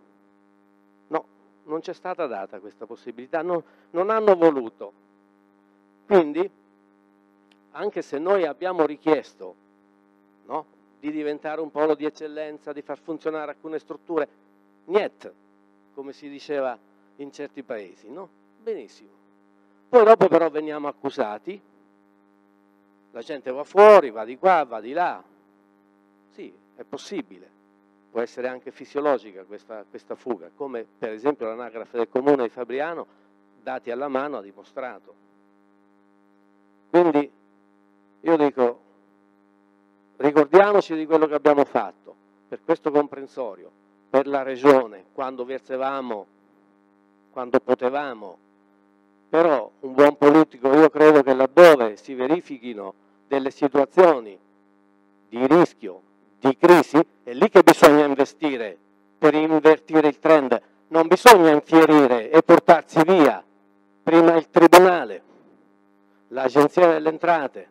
Speaker 9: non c'è stata data questa possibilità, non hanno voluto. Quindi, anche se noi abbiamo richiesto di diventare un polo di eccellenza, di far funzionare alcune strutture, niente, come si diceva in certi paesi, no? Benissimo. Poi dopo però veniamo accusati, la gente va fuori, va di qua, va di là. Sì, è possibile, può essere anche fisiologica questa fuga, come per esempio l'anagrafe del comune di Fabriano, dati alla mano, ha dimostrato. Quindi io dico, ricordiamoci di quello che abbiamo fatto per questo comprensorio, per la regione, quando versavamo, quando potevamo, però un buon politico, io credo che laddove si verifichino delle situazioni di rischio, di crisi, è lì che bisogna investire per invertire il trend, non bisogna infierire e portarsi via prima il Tribunale, l'Agenzia delle Entrate,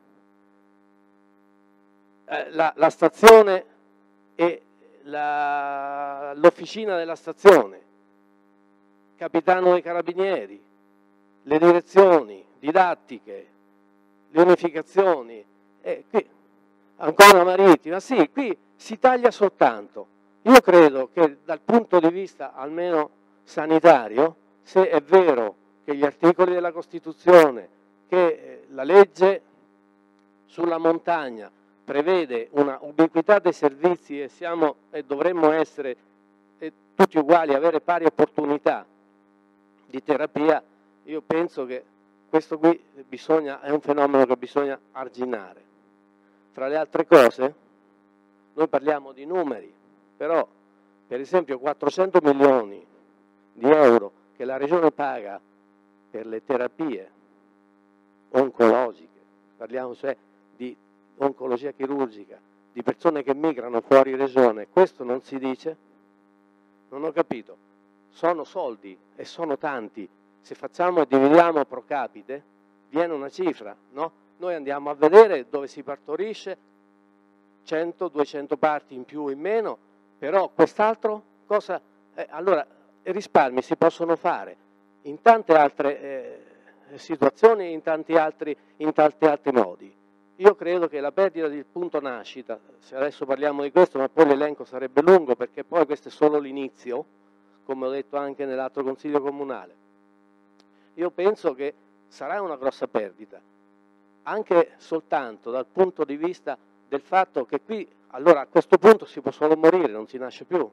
Speaker 9: la stazione e l'officina della stazione, capitano dei carabinieri, le direzioni didattiche, le unificazioni, qui ancora marittima, sì, qui si taglia soltanto Io credo che dal punto di vista almeno sanitario, se è vero che gli articoli della Costituzione, che la legge sulla montagna prevede una ubiquità dei servizi e dovremmo essere tutti uguali, avere pari opportunità di terapia, io penso che questo qui è un fenomeno che bisogna arginare. Tra le altre cose, noi parliamo di numeri, però per esempio 400 milioni di euro che la Regione paga per le terapie oncologiche, parliamo cioè di oncologia chirurgica, di persone che migrano fuori regione, questo non si dice? Non ho capito. Sono soldi e sono tanti. Se facciamo e dividiamo pro capite, viene una cifra, no? Noi andiamo a vedere dove si partorisce, 100, 200 parti in più o in meno, però quest'altro cosa? Allora, risparmi si possono fare in tante altre situazioni, in tanti altri modi. Io credo che la perdita del punto nascita, se adesso parliamo di questo, ma poi l'elenco sarebbe lungo perché poi questo è solo l'inizio, come ho detto anche nell'altro Consiglio Comunale, io penso che sarà una grossa perdita, anche soltanto dal punto di vista del fatto che qui, allora a questo punto si può solo morire, non si nasce più.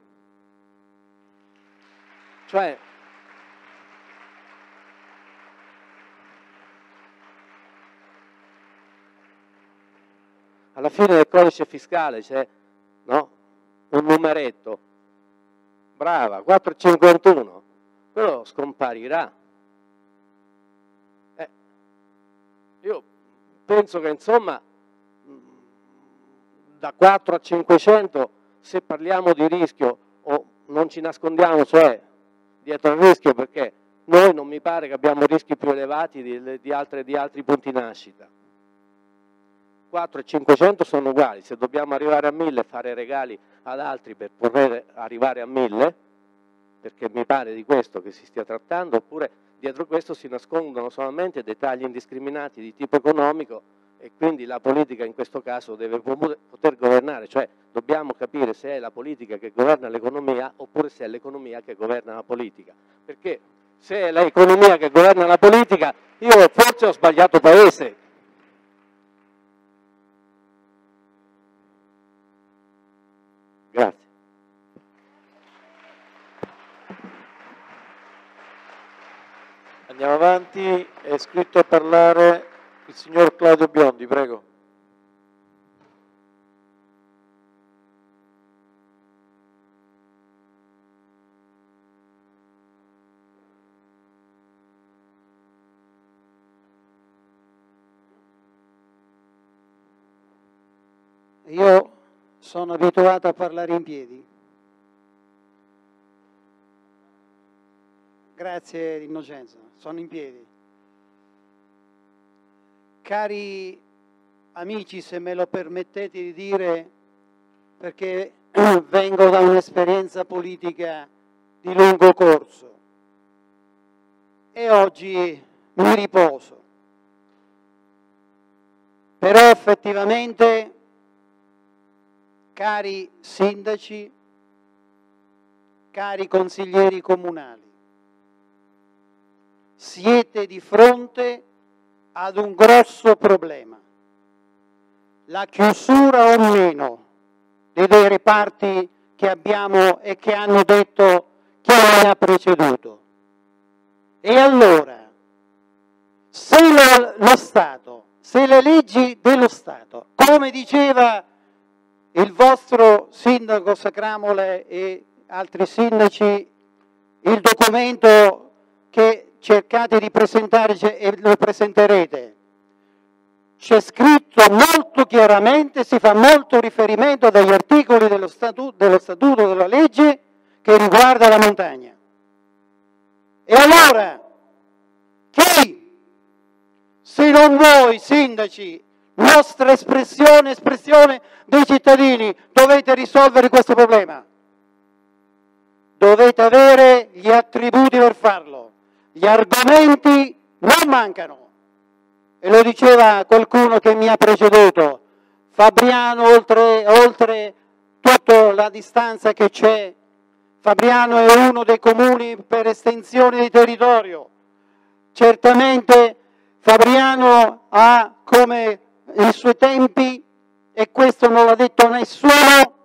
Speaker 9: Cioè, alla fine del codice fiscale c'è, no, un numeretto, brava, 4,51, quello scomparirà. Io penso che insomma da 4 a 500, se parliamo di rischio, o non ci nascondiamo cioè dietro al rischio, perché noi non mi pare che abbiamo rischi più elevati di altri punti nascita. 4 e 500 sono uguali, se dobbiamo arrivare a 1000 e fare regali ad altri per poter arrivare a 1000, perché mi pare di questo che si stia trattando, oppure dietro questo si nascondono solamente dettagli indiscriminati di tipo economico e quindi la politica in questo caso deve poter governare, cioè dobbiamo capire se è la politica che governa l'economia oppure se è l'economia che governa la politica, perché se è l'economia che governa la politica io forse ho sbagliato paese. Grazie.
Speaker 1: Andiamo avanti, è iscritto a parlare il signor Claudio Biondi, prego.
Speaker 10: Io sono abituato a parlare in piedi. Grazie Innocenzo, sono in piedi. Cari amici, se me lo permettete di dire, perché vengo da un'esperienza politica di lungo corso e oggi mi riposo, però effettivamente, cari sindaci, cari consiglieri comunali, siete di fronte ad un grosso problema. La chiusura o meno dei reparti che abbiamo e che hanno detto chi mi ha preceduto. E allora, se lo Stato, se le leggi dello Stato, come diceva il vostro sindaco Sacramole e altri sindaci, il documento che cercate di presentare e lo presenterete, c'è scritto molto chiaramente, si fa molto riferimento dagli articoli dello statuto della legge che riguarda la montagna. E allora, chi, se non voi sindaci, nostra espressione dei cittadini, dovete risolvere questo problema? Dovete avere gli attributi per farlo. Gli argomenti non mancano. E lo diceva qualcuno che mi ha preceduto. Fabriano, oltre tutta la distanza che c'è. Fabriano è uno dei comuni per estensione di territorio. Certamente Fabriano ha come i suoi tempi, e questo non l'ha detto nessuno,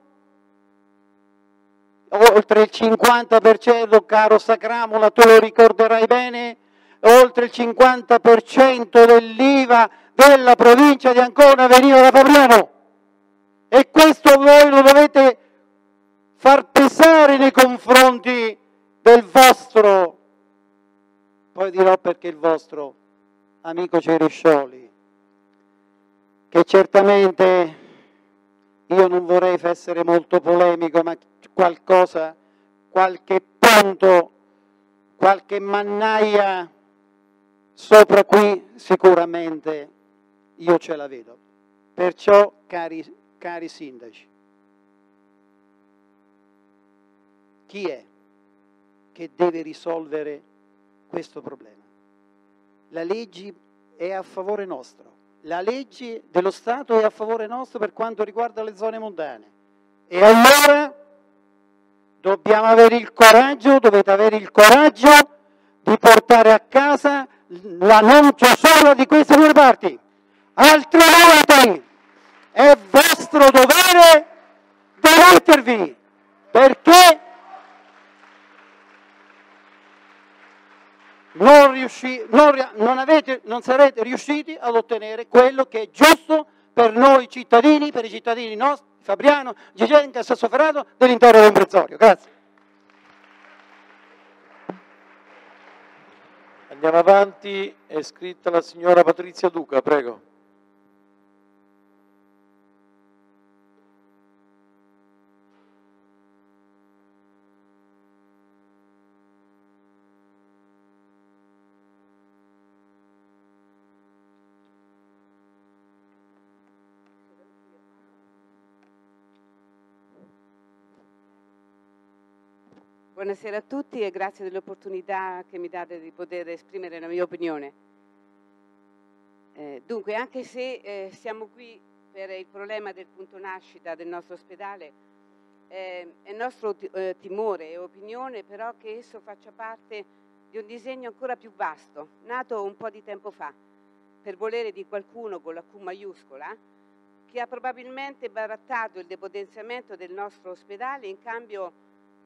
Speaker 10: oltre il 50%, caro Sacramula, tu lo ricorderai bene, oltre il 50% dell'IVA della provincia di Ancona veniva da Fabriano. E questo voi lo dovete far pesare nei confronti del vostro, poi dirò perché il vostro amico Ceriscioli, che certamente io non vorrei essere molto polemico, ma qualcosa, qualche punto, qualche mannaia sopra qui sicuramente io ce la vedo. Perciò, cari sindaci, chi è che deve risolvere questo problema? La legge è a favore nostro, la legge dello Stato è a favore nostro per quanto riguarda le zone montane. E allora dobbiamo avere il coraggio, dovete avere il coraggio di portare a casa la non chiusura di queste due parti. Altrimenti è vostro dovere dimettervi, perché non sarete riusciti ad ottenere quello che è giusto per noi cittadini, per i cittadini nostri, Fabriano, Gigenca, Sassoferrato, dell'intero Lombrezzorio. Grazie.
Speaker 1: Andiamo avanti, è iscritta la signora Patrizia Duca, prego.
Speaker 11: Buonasera a tutti e grazie dell'opportunità che mi date di poter esprimere la mia opinione. Dunque, anche se siamo qui per il problema del punto nascita del nostro ospedale, è nostro timore e opinione però che esso faccia parte di un disegno ancora più vasto, nato un po' di tempo fa, per volere di qualcuno con la Q maiuscola, che ha probabilmente barattato il depotenziamento del nostro ospedale in cambio.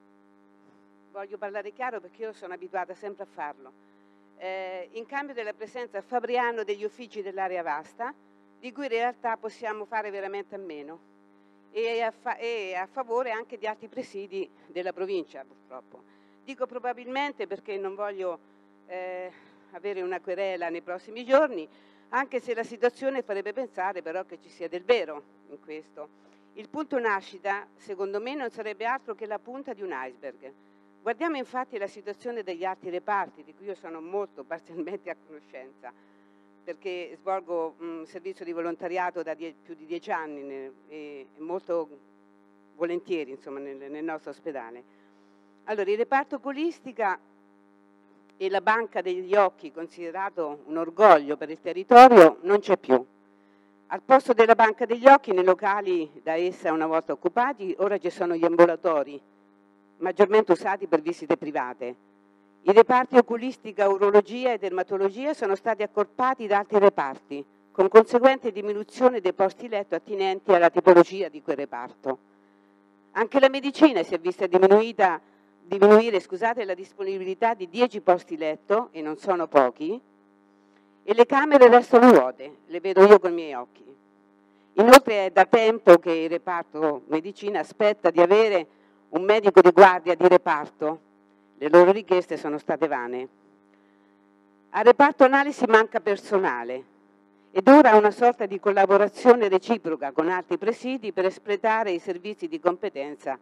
Speaker 11: Voglio parlare chiaro perché io sono abituata sempre a farlo. In cambio della presenza a Fabriano degli uffici dell'area vasta, di cui in realtà possiamo fare veramente a meno, e a favore anche di altri presidi della provincia, purtroppo. Dico probabilmente perché non voglio avere una querela nei prossimi giorni, anche se la situazione farebbe pensare però che ci sia del vero in questo. Il punto nascita, secondo me, non sarebbe altro che la punta di un iceberg. Guardiamo infatti la situazione degli altri reparti, di cui io sono molto parzialmente a conoscenza, perché svolgo un servizio di volontariato da più di 10 anni e molto volentieri insomma, nel nostro ospedale. Allora, il reparto oculistica e la banca degli occhi, considerato un orgoglio per il territorio, non c'è più. Al posto della banca degli occhi, nei locali da essa una volta occupati, ora ci sono gli ambulatori, maggiormente usati per visite private. I reparti oculistica, urologia e dermatologia sono stati accorpati da altri reparti, con conseguente diminuzione dei posti letto attinenti alla tipologia di quel reparto. Anche la medicina si è vista diminuire la disponibilità di 10 posti letto, e non sono pochi, e le camere restano vuote, le vedo io con i miei occhi. Inoltre è da tempo che il reparto medicina aspetta di avere un medico di guardia di reparto. Le loro richieste sono state vane. Al reparto analisi manca personale ed ora una sorta di collaborazione reciproca con altri presidi per espletare i servizi di competenza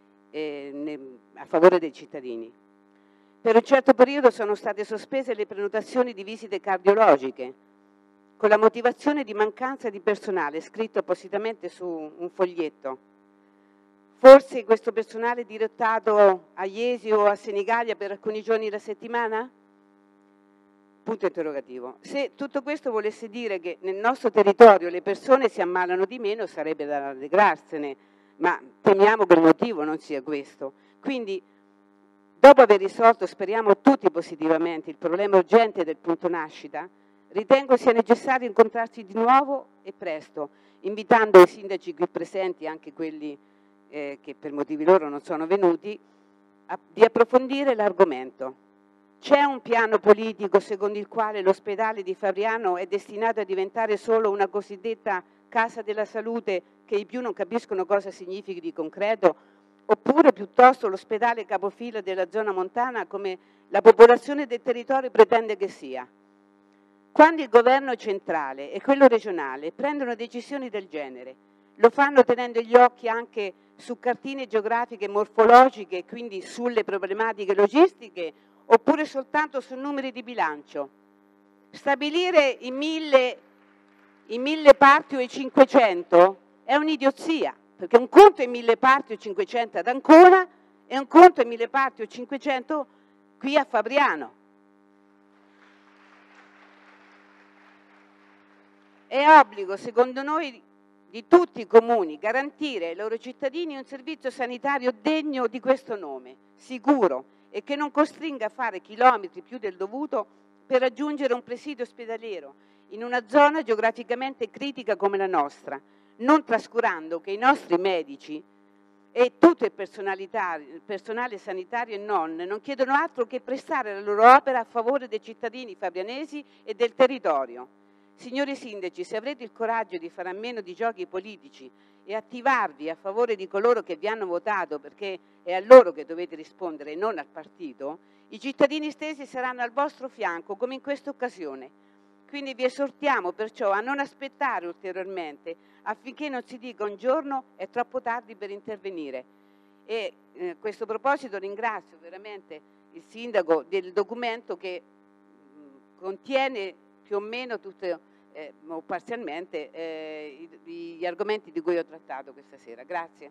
Speaker 11: a favore dei cittadini. Per un certo periodo sono state sospese le prenotazioni di visite cardiologiche con la motivazione di mancanza di personale, scritto appositamente su un foglietto. Forse questo personale è dirottato a Iesi o a Senigallia per alcuni giorni alla settimana? Punto interrogativo. Se tutto questo volesse dire che nel nostro territorio le persone si ammalano di meno, sarebbe da rallegrarsene. ma temiamo che il motivo non sia questo. Quindi, dopo aver risolto, speriamo tutti positivamente, il problema urgente del punto nascita, ritengo sia necessario incontrarsi di nuovo e presto, invitando i sindaci qui presenti, anche quelli che per motivi loro non sono venuti, di approfondire l'argomento. C'è un piano politico secondo il quale l'ospedale di Fabriano è destinato a diventare solo una cosiddetta casa della salute che i più non capiscono cosa significhi di concreto, oppure piuttosto l'ospedale capofila della zona montana come la popolazione del territorio pretende che sia? Quando il governo centrale e quello regionale prendono decisioni del genere, lo fanno tenendo gli occhi anche su cartine geografiche morfologiche e quindi sulle problematiche logistiche, oppure soltanto su numeri di bilancio? Stabilire i 1000 parti o i 500 è un'idiozia, perché un conto è 1000 parti o 500 ad Ancona e un conto è 1000 parti o 500 qui a Fabriano. È obbligo, secondo noi, di tutti i comuni garantire ai loro cittadini un servizio sanitario degno di questo nome, sicuro e che non costringa a fare chilometri più del dovuto per raggiungere un presidio ospedaliero in una zona geograficamente critica come la nostra, non trascurando che i nostri medici e tutto il personale sanitario e non chiedono altro che prestare la loro opera a favore dei cittadini fabrianesi e del territorio. Signori sindaci, se avrete il coraggio di fare a meno di giochi politici e attivarvi a favore di coloro che vi hanno votato, perché è a loro che dovete rispondere e non al partito, i cittadini stessi saranno al vostro fianco, come in questa occasione. Quindi vi esortiamo perciò a non aspettare ulteriormente affinché non si dica un giorno è troppo tardi per intervenire. E a questo proposito ringrazio veramente il sindaco del documento che contiene più o meno o parzialmente gli argomenti di cui ho trattato questa sera. Grazie.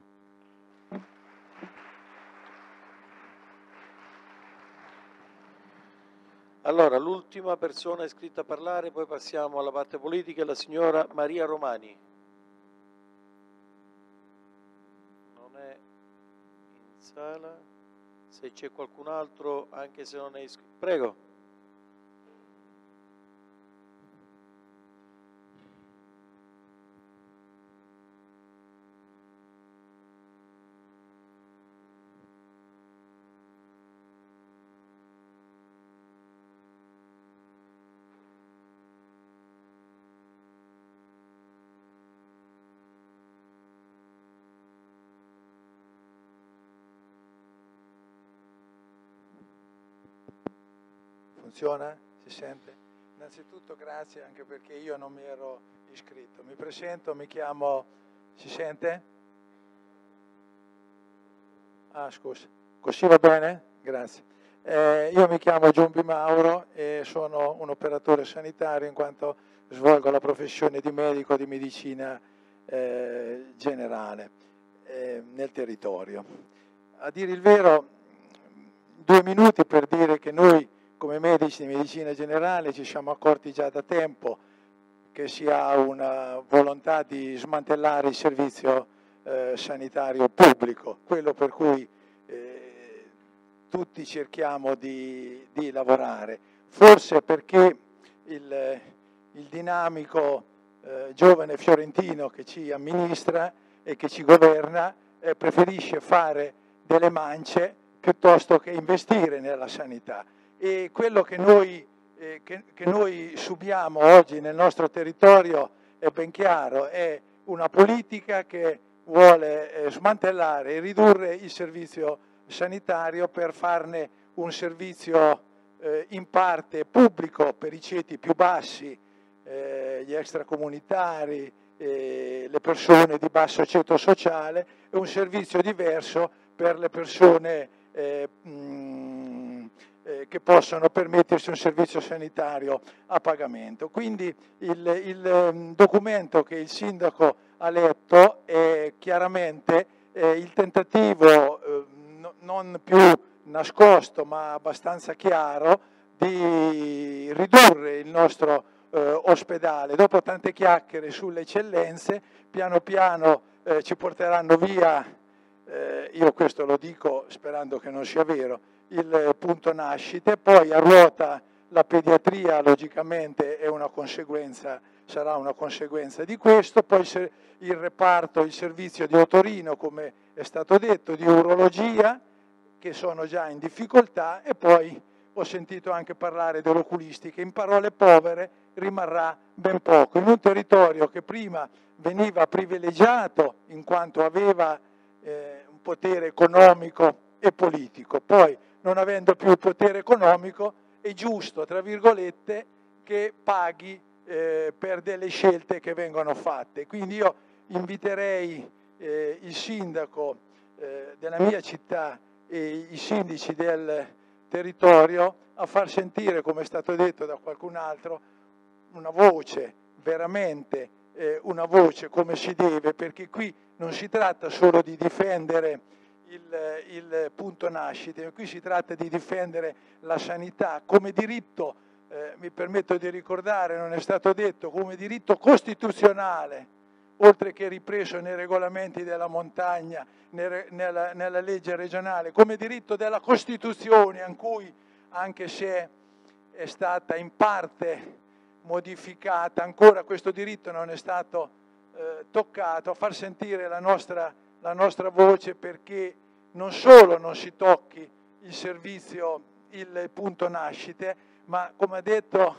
Speaker 1: Allora, l'ultima persona iscritta a parlare, poi passiamo alla parte politica, è la signora Maria Romani. Non è in sala. Se c'è qualcun altro, anche se non è iscritto. Prego.
Speaker 12: Funziona? Si sente? Innanzitutto grazie, anche perché io non mi ero iscritto. Mi presento, mi chiamo... Si sente? Ah, scusa. Così va bene? Grazie. Io mi chiamo Giumbi Mauro e sono un operatore sanitario in quanto svolgo la professione di medico di medicina generale nel territorio. A dire il vero, 2 minuti per dire che noi come medici di medicina generale ci siamo accorti già da tempo che si ha una volontà di smantellare il servizio sanitario pubblico, quello per cui tutti cerchiamo di lavorare, forse perché il dinamico giovane fiorentino che ci amministra e che ci governa preferisce fare delle mance piuttosto che investire nella sanità. E quello che noi subiamo oggi nel nostro territorio è ben chiaro, è una politica che vuole smantellare e ridurre il servizio sanitario per farne un servizio in parte pubblico per i ceti più bassi, gli extracomunitari, le persone di basso ceto sociale, e un servizio diverso per le persone che possono permettersi un servizio sanitario a pagamento. Quindi il documento che il sindaco ha letto è chiaramente il tentativo non più nascosto ma abbastanza chiaro di ridurre il nostro ospedale. Dopo tante chiacchiere sulle eccellenze, piano piano ci porteranno via, io questo lo dico sperando che non sia vero, il punto nascite, poi a ruota la pediatria logicamente è una conseguenza, sarà una conseguenza di questo, poi il reparto, il servizio di Otorino, come è stato detto, di urologia, che sono già in difficoltà, e poi ho sentito anche parlare dell'oculistica. In parole povere rimarrà ben poco, in un territorio che prima veniva privilegiato in quanto aveva un potere economico e politico, poi non avendo più il potere economico è giusto, tra virgolette, che paghi per delle scelte che vengono fatte. Quindi io inviterei il sindaco della mia città e i sindaci del territorio a far sentire, come è stato detto da qualcun altro, una voce, veramente una voce come si deve, perché qui non si tratta solo di difendere il punto nascite, qui si tratta di difendere la sanità come diritto, mi permetto di ricordare, non è stato detto, come diritto costituzionale, oltre che ripreso nei regolamenti della montagna, nella legge regionale, come diritto della Costituzione, in cui, anche se è stata in parte modificata, ancora questo diritto non è stato toccato, a far sentire la nostra voce, perché non solo non si tocchi il servizio, il punto nascite, ma come ha detto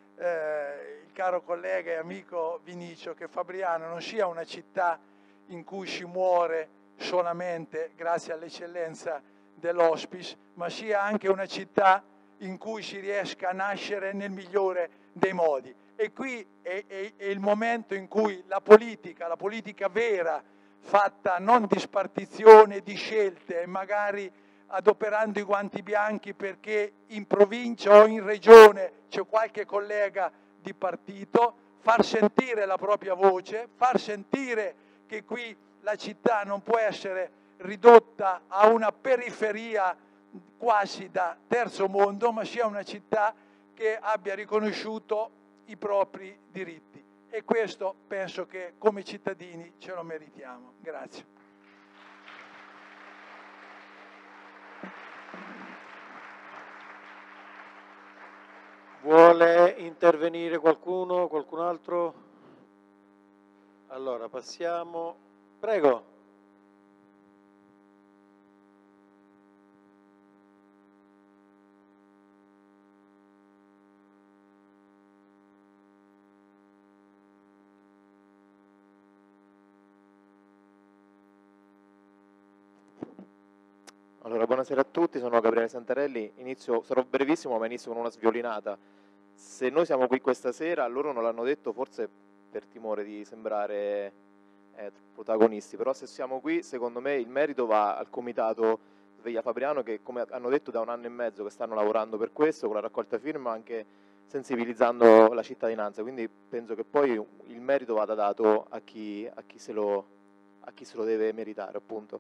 Speaker 12: il caro collega e amico Vinicio, che Fabriano non sia una città in cui si muore solamente grazie all'eccellenza dell'hospice, ma sia anche una città in cui si riesca a nascere nel migliore dei modi. E qui è il momento in cui la politica vera, fatta non di spartizione, di scelte, e magari adoperando i guanti bianchi perché in provincia o in regione c'è qualche collega di partito, far sentire la propria voce, far sentire che qui la città non può essere ridotta a una periferia quasi da terzo mondo, ma sia una città che abbia riconosciuto i propri diritti. E questo penso che come cittadini ce lo meritiamo. Grazie.
Speaker 1: Vuole intervenire qualcuno, qualcun altro? Allora passiamo. Prego.
Speaker 13: Allora, buonasera a tutti, sono Gabriele Santarelli, sarò brevissimo ma inizio con una sviolinata. Se noi siamo qui questa sera, loro non l'hanno detto forse per timore di sembrare protagonisti, però se siamo qui, secondo me il merito va al comitato Sveglia Fabriano, che come hanno detto da 1 anno e mezzo che stanno lavorando per questo, con la raccolta firma, anche sensibilizzando la cittadinanza, quindi penso che poi il merito vada dato a chi se lo deve meritare, appunto.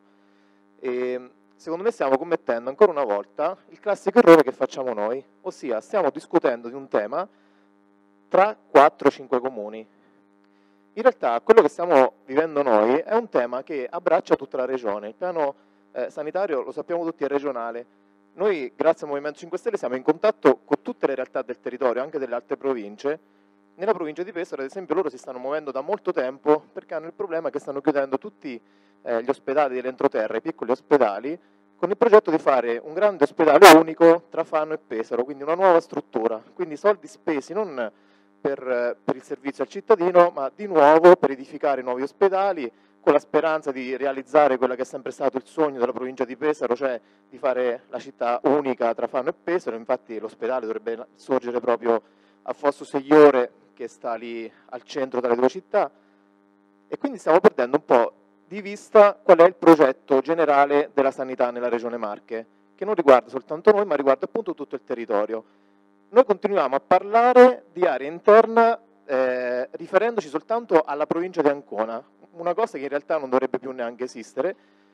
Speaker 13: E secondo me stiamo commettendo ancora una volta il classico errore che facciamo noi, ossia stiamo discutendo di un tema tra 4-5 comuni. In realtà quello che stiamo vivendo noi è un tema che abbraccia tutta la regione. Il piano sanitario, lo sappiamo tutti, è regionale. Noi, grazie al Movimento 5 Stelle, siamo in contatto con tutte le realtà del territorio, anche delle altre province. Nella provincia di Pesaro, ad esempio, loro si stanno muovendo da molto tempo perché hanno il problema che stanno chiudendo tutti gli ospedali dell'entroterra, i piccoli ospedali, con il progetto di fare un grande ospedale unico tra Fano e Pesaro, quindi una nuova struttura, quindi soldi spesi non per il servizio al cittadino, ma di nuovo per edificare nuovi ospedali, con la speranza di realizzare quello che è sempre stato il sogno della provincia di Pesaro, cioè di fare la città unica tra Fano e Pesaro. Infatti l'ospedale dovrebbe sorgere proprio a Fosso Segliore, che sta lì al centro delle due città, e quindi stiamo perdendo un po' di vista qual è il progetto generale della sanità nella regione Marche, che non riguarda soltanto noi, ma riguarda appunto tutto il territorio. Noi continuiamo a parlare di area interna riferendoci soltanto alla provincia di Ancona, una cosa che in realtà non dovrebbe più neanche esistere,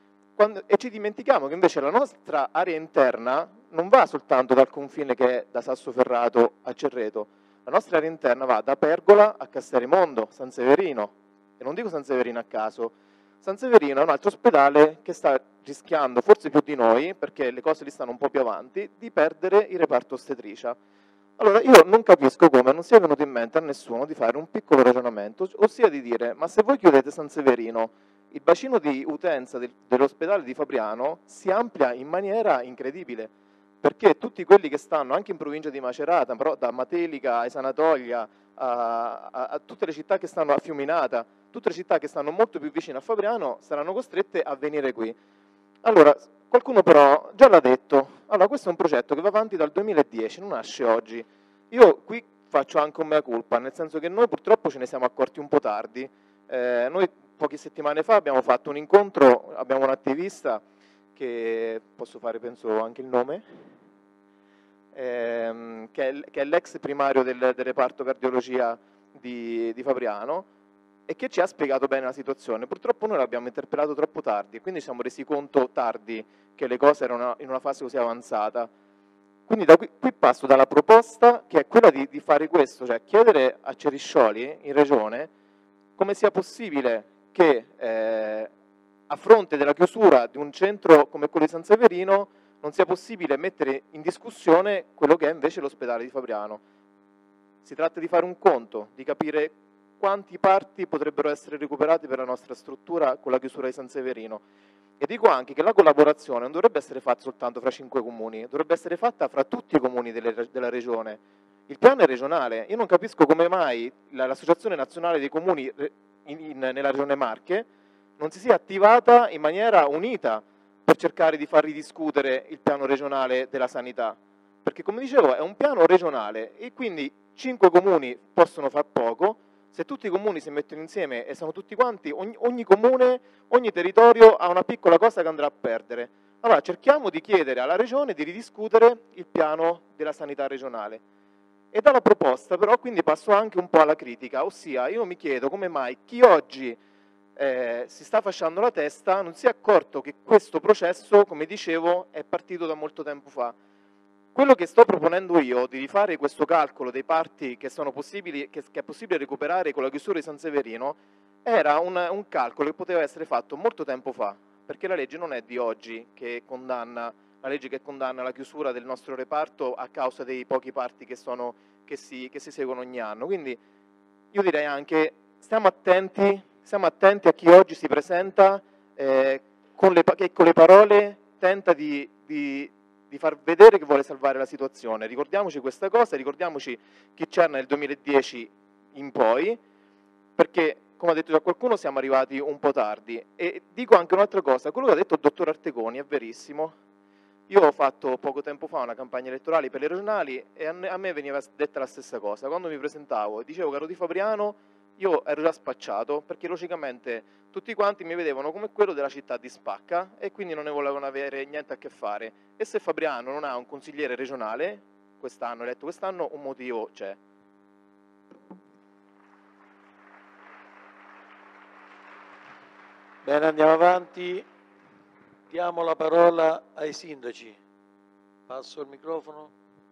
Speaker 13: e ci dimentichiamo che invece la nostra area interna non va soltanto dal confine che è da Sassoferrato a Cerreto, la nostra area interna va da Pergola a Casteremondo, San Severino, e non dico San Severino a caso. San Severino è un altro ospedale che sta rischiando, forse più di noi, perché le cose lì stanno un po' più avanti, di perdere il reparto ostetricia. Allora io non capisco come non sia venuto in mente a nessuno di fare un piccolo ragionamento, ossia di dire: ma se voi chiudete San Severino, il bacino di utenza dell'ospedale di Fabriano si amplia in maniera incredibile, perché tutti quelli che stanno anche in provincia di Macerata, però da Matelica a Sanatolia, a tutte le città che stanno a Fiuminata, tutte le città che stanno molto più vicine a Fabriano, saranno costrette a venire qui. Allora, qualcuno però già l'ha detto, allora questo è un progetto che va avanti dal 2010, non nasce oggi. Io qui faccio anche un mea culpa, nel senso che noi purtroppo ce ne siamo accorti un po' tardi. Noi poche settimane fa abbiamo fatto un incontro, abbiamo un attivista che posso fare penso anche il nome, che è l'ex primario del reparto cardiologia di Fabriano, e che ci ha spiegato bene la situazione. Purtroppo noi l'abbiamo interpellato troppo tardi e quindi ci siamo resi conto tardi che le cose erano in una fase così avanzata. Quindi da qui passo dalla proposta, che è quella di fare questo, cioè chiedere a Ceriscioli, in regione, come sia possibile che a fronte della chiusura di un centro come quello di San Severino non sia possibile mettere in discussione quello che è invece l'ospedale di Fabriano. Si tratta di fare un conto, di capire quanti parti potrebbero essere recuperati per la nostra struttura con la chiusura di San Severino. E dico anche che la collaborazione non dovrebbe essere fatta soltanto fra 5 comuni, dovrebbe essere fatta fra tutti i comuni della regione. Il piano è regionale, io non capisco come mai l'Associazione Nazionale dei Comuni nella regione Marche non si sia attivata in maniera unita per cercare di far ridiscutere il piano regionale della sanità. Perché come dicevo è un piano regionale e quindi 5 comuni possono far poco. Se tutti i comuni si mettono insieme e sono tutti quanti, ogni comune, ogni territorio ha una piccola cosa che andrà a perdere. Allora cerchiamo di chiedere alla Regione di ridiscutere il piano della sanità regionale. E dalla proposta però quindi passo anche un po' alla critica, ossia io mi chiedo come mai chi oggi si sta fasciando la testa non si è accorto che questo processo, come dicevo, è partito da molto tempo fa. Quello che sto proponendo io, di rifare questo calcolo dei parti che sono possibili, che è possibile recuperare con la chiusura di San Severino, era un calcolo che poteva essere fatto molto tempo fa, perché la legge non è di oggi che condanna, la legge che condanna la chiusura del nostro reparto a causa dei pochi parti che si seguono ogni anno. Quindi io direi anche, stiamo attenti a chi oggi si presenta che con le parole tenta di far vedere che vuole salvare la situazione. Ricordiamoci questa cosa, ricordiamoci chi c'era nel 2010 in poi, perché, come ha detto già qualcuno, siamo arrivati un po' tardi. E dico anche un'altra cosa, quello che ha detto il dottor Artegoni è verissimo. Io ho fatto poco tempo fa una campagna elettorale per le regionali e a me veniva detta la stessa cosa. Quando mi presentavo e dicevo che ero di Fabriano, io ero già spacciato, perché logicamente tutti quanti mi vedevano come quello della città di Spacca e quindi non ne volevano avere niente a che fare. E se Fabriano non ha un consigliere regionale, eletto quest'anno, un motivo c'è.
Speaker 1: Bene, andiamo avanti. Diamo la parola ai sindaci. Passo il microfono.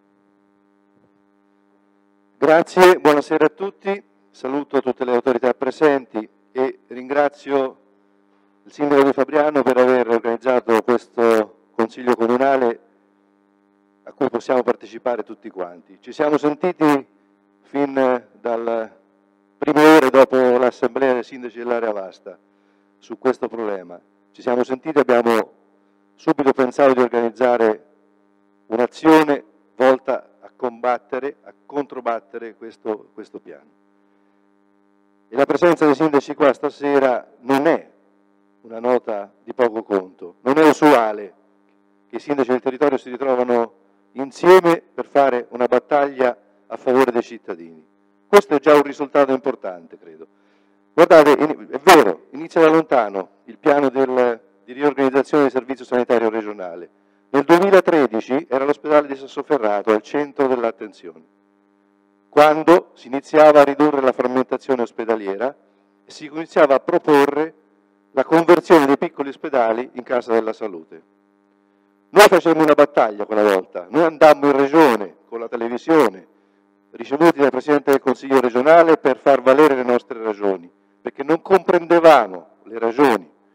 Speaker 14: Grazie, buonasera a tutti. Saluto tutte le autorità presenti e ringrazio il sindaco di Fabriano per aver organizzato questo consiglio comunale a cui possiamo partecipare tutti quanti. Ci siamo sentiti fin dalle prime ore dopo l'assemblea dei sindaci dell'area vasta su questo problema. Ci siamo sentiti e abbiamo subito pensato di organizzare un'azione volta a combattere, a controbattere questo piano. E la presenza dei sindaci qua stasera non è una nota di poco conto, non è usuale che i sindaci del territorio si ritrovano insieme per fare una battaglia a favore dei cittadini. Questo è già un risultato importante, credo. Guardate, è vero, inizia da lontano il piano di riorganizzazione del servizio sanitario regionale. Nel 2013 era l'ospedale di Sassoferrato al centro dell'attenzione, quando si iniziava a ridurre la frammentazione ospedaliera e si iniziava a proporre la conversione dei piccoli ospedali in casa della salute. Noi facemmo una battaglia quella volta, noi andammo in regione con la televisione, ricevuti dal Presidente del Consiglio regionale per far valere le nostre ragioni, perché non comprendevamo le ragioni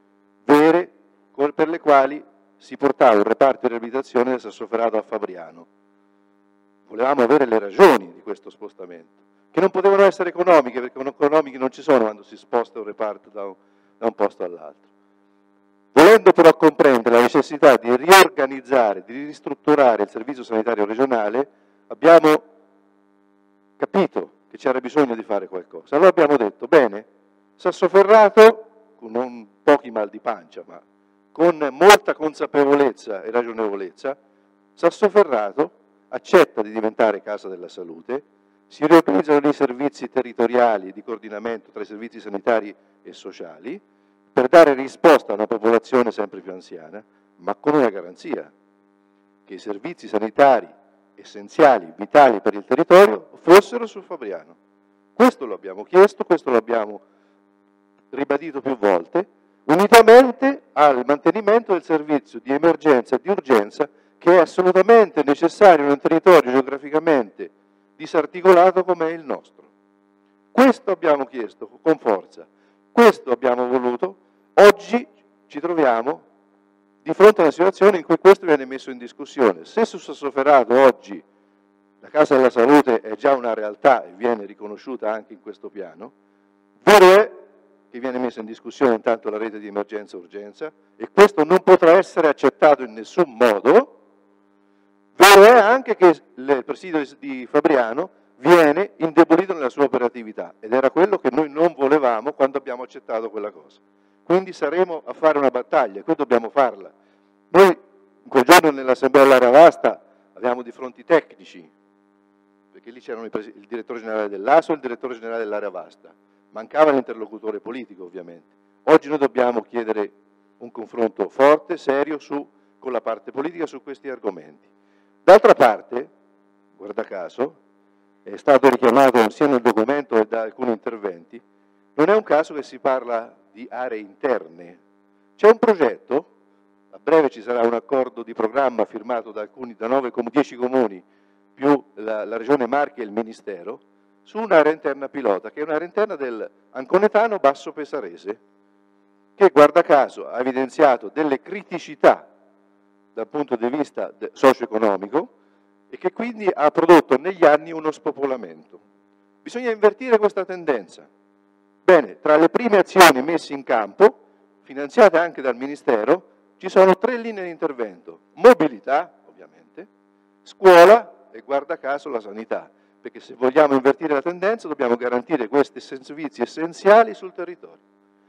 Speaker 14: vere per le quali si portava un reparto di riabilitazione del Sassoferrato a Fabriano. Volevamo avere le ragioni di questo spostamento, che non potevano essere economiche, perché economiche non ci sono quando si sposta un reparto da un posto all'altro. Volendo però comprendere la necessità di riorganizzare, di ristrutturare il servizio sanitario regionale, abbiamo capito che c'era bisogno di fare qualcosa. Allora abbiamo detto, bene, Sassoferrato, con non pochi mal di pancia, ma con molta consapevolezza e ragionevolezza, Sassoferrato accetta di diventare Casa della Salute, si riorganizzano dei servizi territoriali di coordinamento tra i servizi sanitari e sociali per dare risposta a una popolazione sempre più anziana, ma con una garanzia, che i servizi sanitari essenziali, vitali per il territorio, fossero su Fabriano. Questo lo abbiamo chiesto, questo lo abbiamo ribadito più volte, unitamente al mantenimento del servizio di emergenza e di urgenza che è assolutamente necessario in un territorio geograficamente disarticolato come è il nostro. Questo abbiamo chiesto con forza, questo abbiamo voluto. Oggi ci troviamo di fronte a una situazione in cui questo viene messo in discussione. Se su Sassoferrato oggi la Casa della Salute è già una realtà e viene riconosciuta anche in questo piano, vero è che viene messa in discussione intanto la rete di emergenza e urgenza e questo non potrà essere accettato in nessun modo. Vero è anche che il presidio di Fabriano viene indebolito nella sua operatività ed era quello che noi non volevamo quando abbiamo accettato quella cosa. Quindi saremo a fare una battaglia, qui dobbiamo farla. Noi quel giorno nell'Assemblea dell'Area Vasta avevamo di fronte i tecnici, perché lì c'erano il direttore generale dell'ASO e il direttore generale dell'Area Vasta. Mancava l'interlocutore politico ovviamente. Oggi noi dobbiamo chiedere un confronto forte, serio, con la parte politica su questi argomenti. D'altra parte, guarda caso, è stato richiamato sia nel documento che da alcuni interventi, non è un caso che si parla di aree interne. C'è un progetto, a breve ci sarà un accordo di programma firmato da 10 comuni più la Regione Marche e il Ministero, su un'area interna pilota, che è un'area interna del Anconetano Basso Pesarese, che guarda caso ha evidenziato delle criticità dal punto di vista socio-economico e che quindi ha prodotto negli anni uno spopolamento. Bisogna invertire questa tendenza. Bene, tra le prime azioni messe in campo, finanziate anche dal Ministero, ci sono 3 linee di intervento. Mobilità, ovviamente, scuola e guarda caso la sanità, perché se vogliamo invertire la tendenza dobbiamo garantire questi servizi essenziali sul territorio.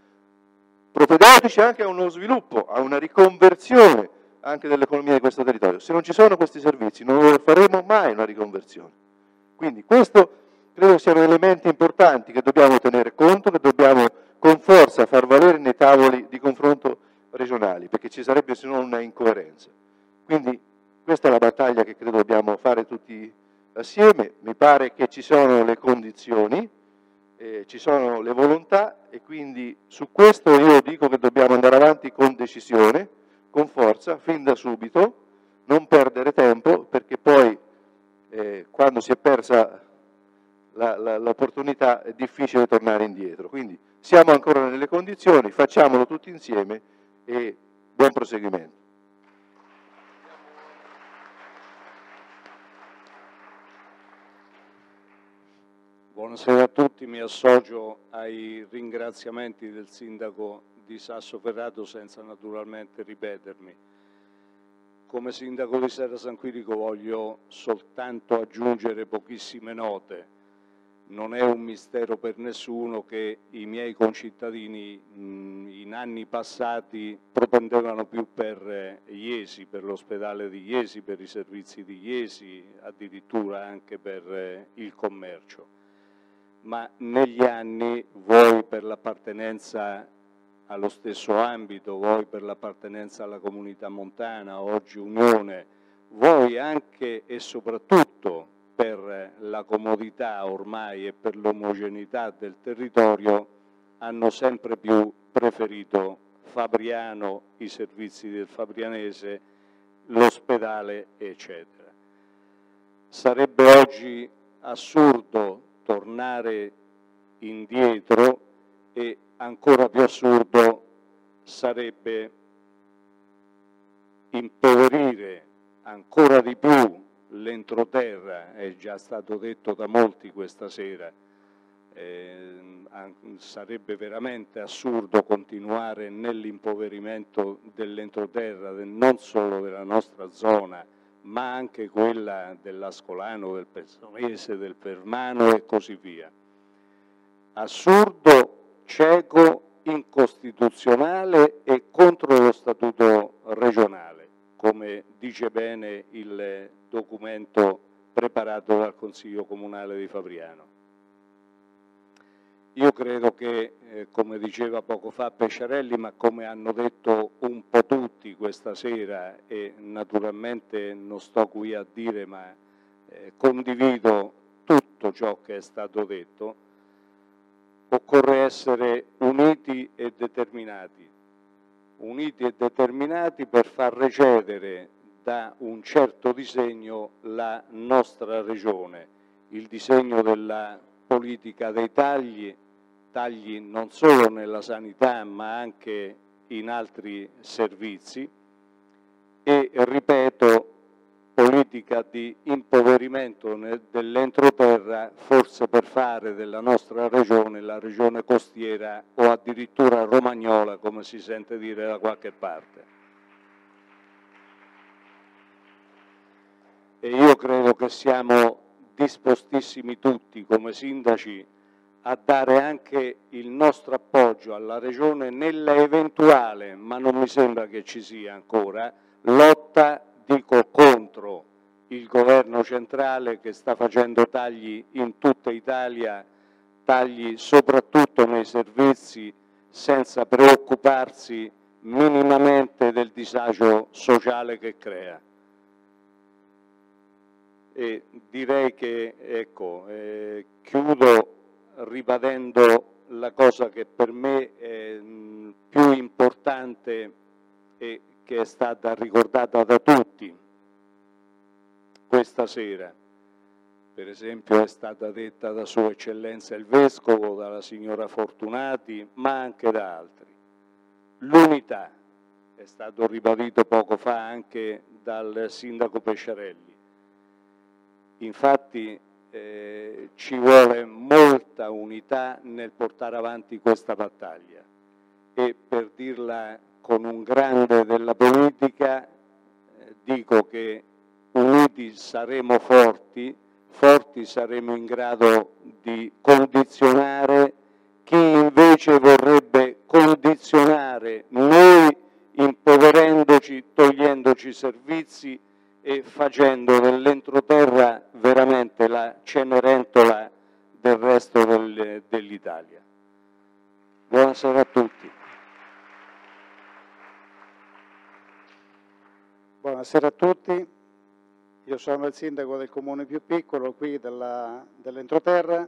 Speaker 14: Propedeutici anche a uno sviluppo, a una riconversione anche dell'economia di questo territorio. Se non ci sono questi servizi non faremo mai una riconversione. Quindi questo credo siano elementi importanti che dobbiamo tenere conto, che dobbiamo con forza far valere nei tavoli di confronto regionali, perché ci sarebbe se no una incoerenza. Quindi questa è la battaglia che credo dobbiamo fare tutti assieme. Mi pare che ci sono le condizioni, ci sono le volontà e quindi su questo io dico che dobbiamo andare avanti con decisione, con forza, fin da subito, non perdere tempo, perché poi quando si è persa l'opportunità è difficile tornare indietro. Quindi siamo ancora nelle condizioni, facciamolo tutti insieme e buon proseguimento.
Speaker 15: Buonasera a tutti, mi associo ai ringraziamenti del sindaco di Sassoferrato senza naturalmente ripetermi. Come sindaco di Serra San Quirico voglio soltanto aggiungere pochissime note. Non è un mistero per nessuno che i miei concittadini in anni passati propendevano più per Iesi, per l'ospedale di Iesi, per i servizi di Iesi, addirittura anche per il commercio. Ma negli anni voi per l'appartenenza allo stesso ambito, voi per l'appartenenza alla comunità montana, oggi Unione, voi anche e soprattutto per la comodità ormai e per l'omogeneità del territorio, hanno sempre più preferito Fabriano, i servizi del Fabrianese, l'ospedale, eccetera. Sarebbe oggi assurdo tornare indietro e ancora più assurdo sarebbe impoverire ancora di più l'entroterra, è già stato detto da molti questa sera, sarebbe veramente assurdo continuare nell'impoverimento dell'entroterra, non solo della nostra zona, ma anche quella dell'Ascolano, del Pessanese, del Fermano e così via. Assurdo, cieco, incostituzionale e contro lo statuto regionale, come dice bene il documento preparato dal Consiglio Comunale di Fabriano. Io credo che, come diceva poco fa Pesciarelli, ma come hanno detto un po' tutti questa sera, e naturalmente non sto qui a dire, ma condivido tutto ciò che è stato detto, occorre essere uniti e determinati per far recedere da un certo disegno la nostra regione, il disegno della politica dei tagli non solo nella sanità ma anche in altri servizi e, ripeto, politica di impoverimento dell'entroterra, forse per fare della nostra regione la regione costiera o addirittura romagnola, come si sente dire da qualche parte. E io credo che siamo dispostissimi tutti come sindaci a dare anche il nostro appoggio alla regione nella eventuale, ma non mi sembra che ci sia ancora, lotta, dico, contro il governo centrale che sta facendo tagli in tutta Italia, tagli soprattutto nei servizi, senza preoccuparsi minimamente del disagio sociale che crea. E direi che, ecco, chiudo ribadendo la cosa che per me è più importante e che è stata ricordata da tutti questa sera. Per esempio è stata detta da Sua Eccellenza il Vescovo, dalla signora Fortunati, ma anche da altri. L'unità è stato ribadito poco fa anche dal Sindaco Pesciarelli. Infatti ci vuole molta unità nel portare avanti questa battaglia e, per dirla con un grande della politica, dico che uniti saremo forti, forti saremo in grado di condizionare chi invece vorrebbe condizionare noi, impoverendoci, togliendoci servizi e facendo dell'entroterra veramente la Cenerentola del resto dell'Italia. Buonasera a tutti.
Speaker 10: Buonasera a tutti, io sono il sindaco del comune più piccolo qui dell'entroterra.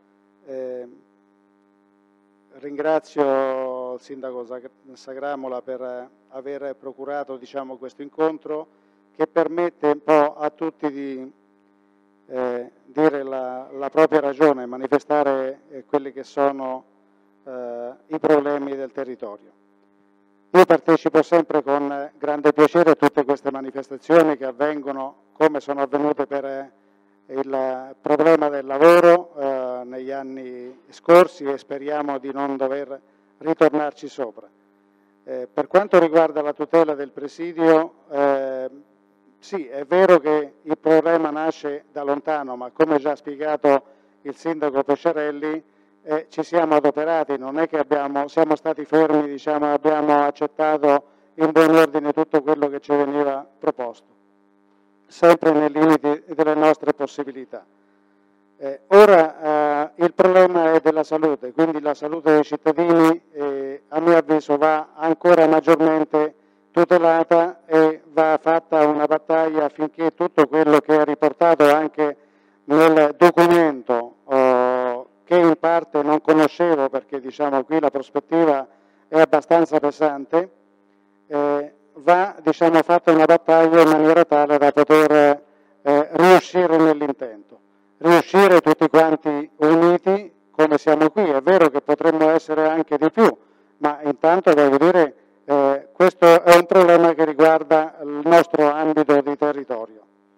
Speaker 10: Ringrazio il sindaco Sagramola per aver procurato, diciamo, questo incontro che permette un po' a tutti di dire la propria ragione, manifestare quelli che sono i problemi del territorio. Io partecipo sempre con grande piacere a tutte queste manifestazioni che avvengono, come sono avvenute per il problema del lavoro negli anni scorsi, e speriamo di non dover ritornarci sopra. Per quanto riguarda la tutela del presidio, sì, è vero che il problema nasce da lontano, ma come già spiegato il sindaco Pesciarelli, ci siamo adoperati, non è che siamo stati fermi, diciamo, abbiamo accettato in buon ordine tutto quello che ci veniva proposto, sempre nei limiti delle nostre possibilità. Ora il problema è della salute, quindi la salute dei cittadini a mio avviso va ancora maggiormente tutelata e va fatta una battaglia affinché tutto quello che è riportato anche nel documento, che in parte non conoscevo perché, diciamo, qui la prospettiva è abbastanza pesante, va, diciamo, fatta una battaglia in maniera tale da poter riuscire nell'intento, riuscire tutti quanti uniti come siamo qui. È vero che potremmo essere anche di più, ma intanto voglio dire questo è un problema che riguarda il nostro ambito di territorio.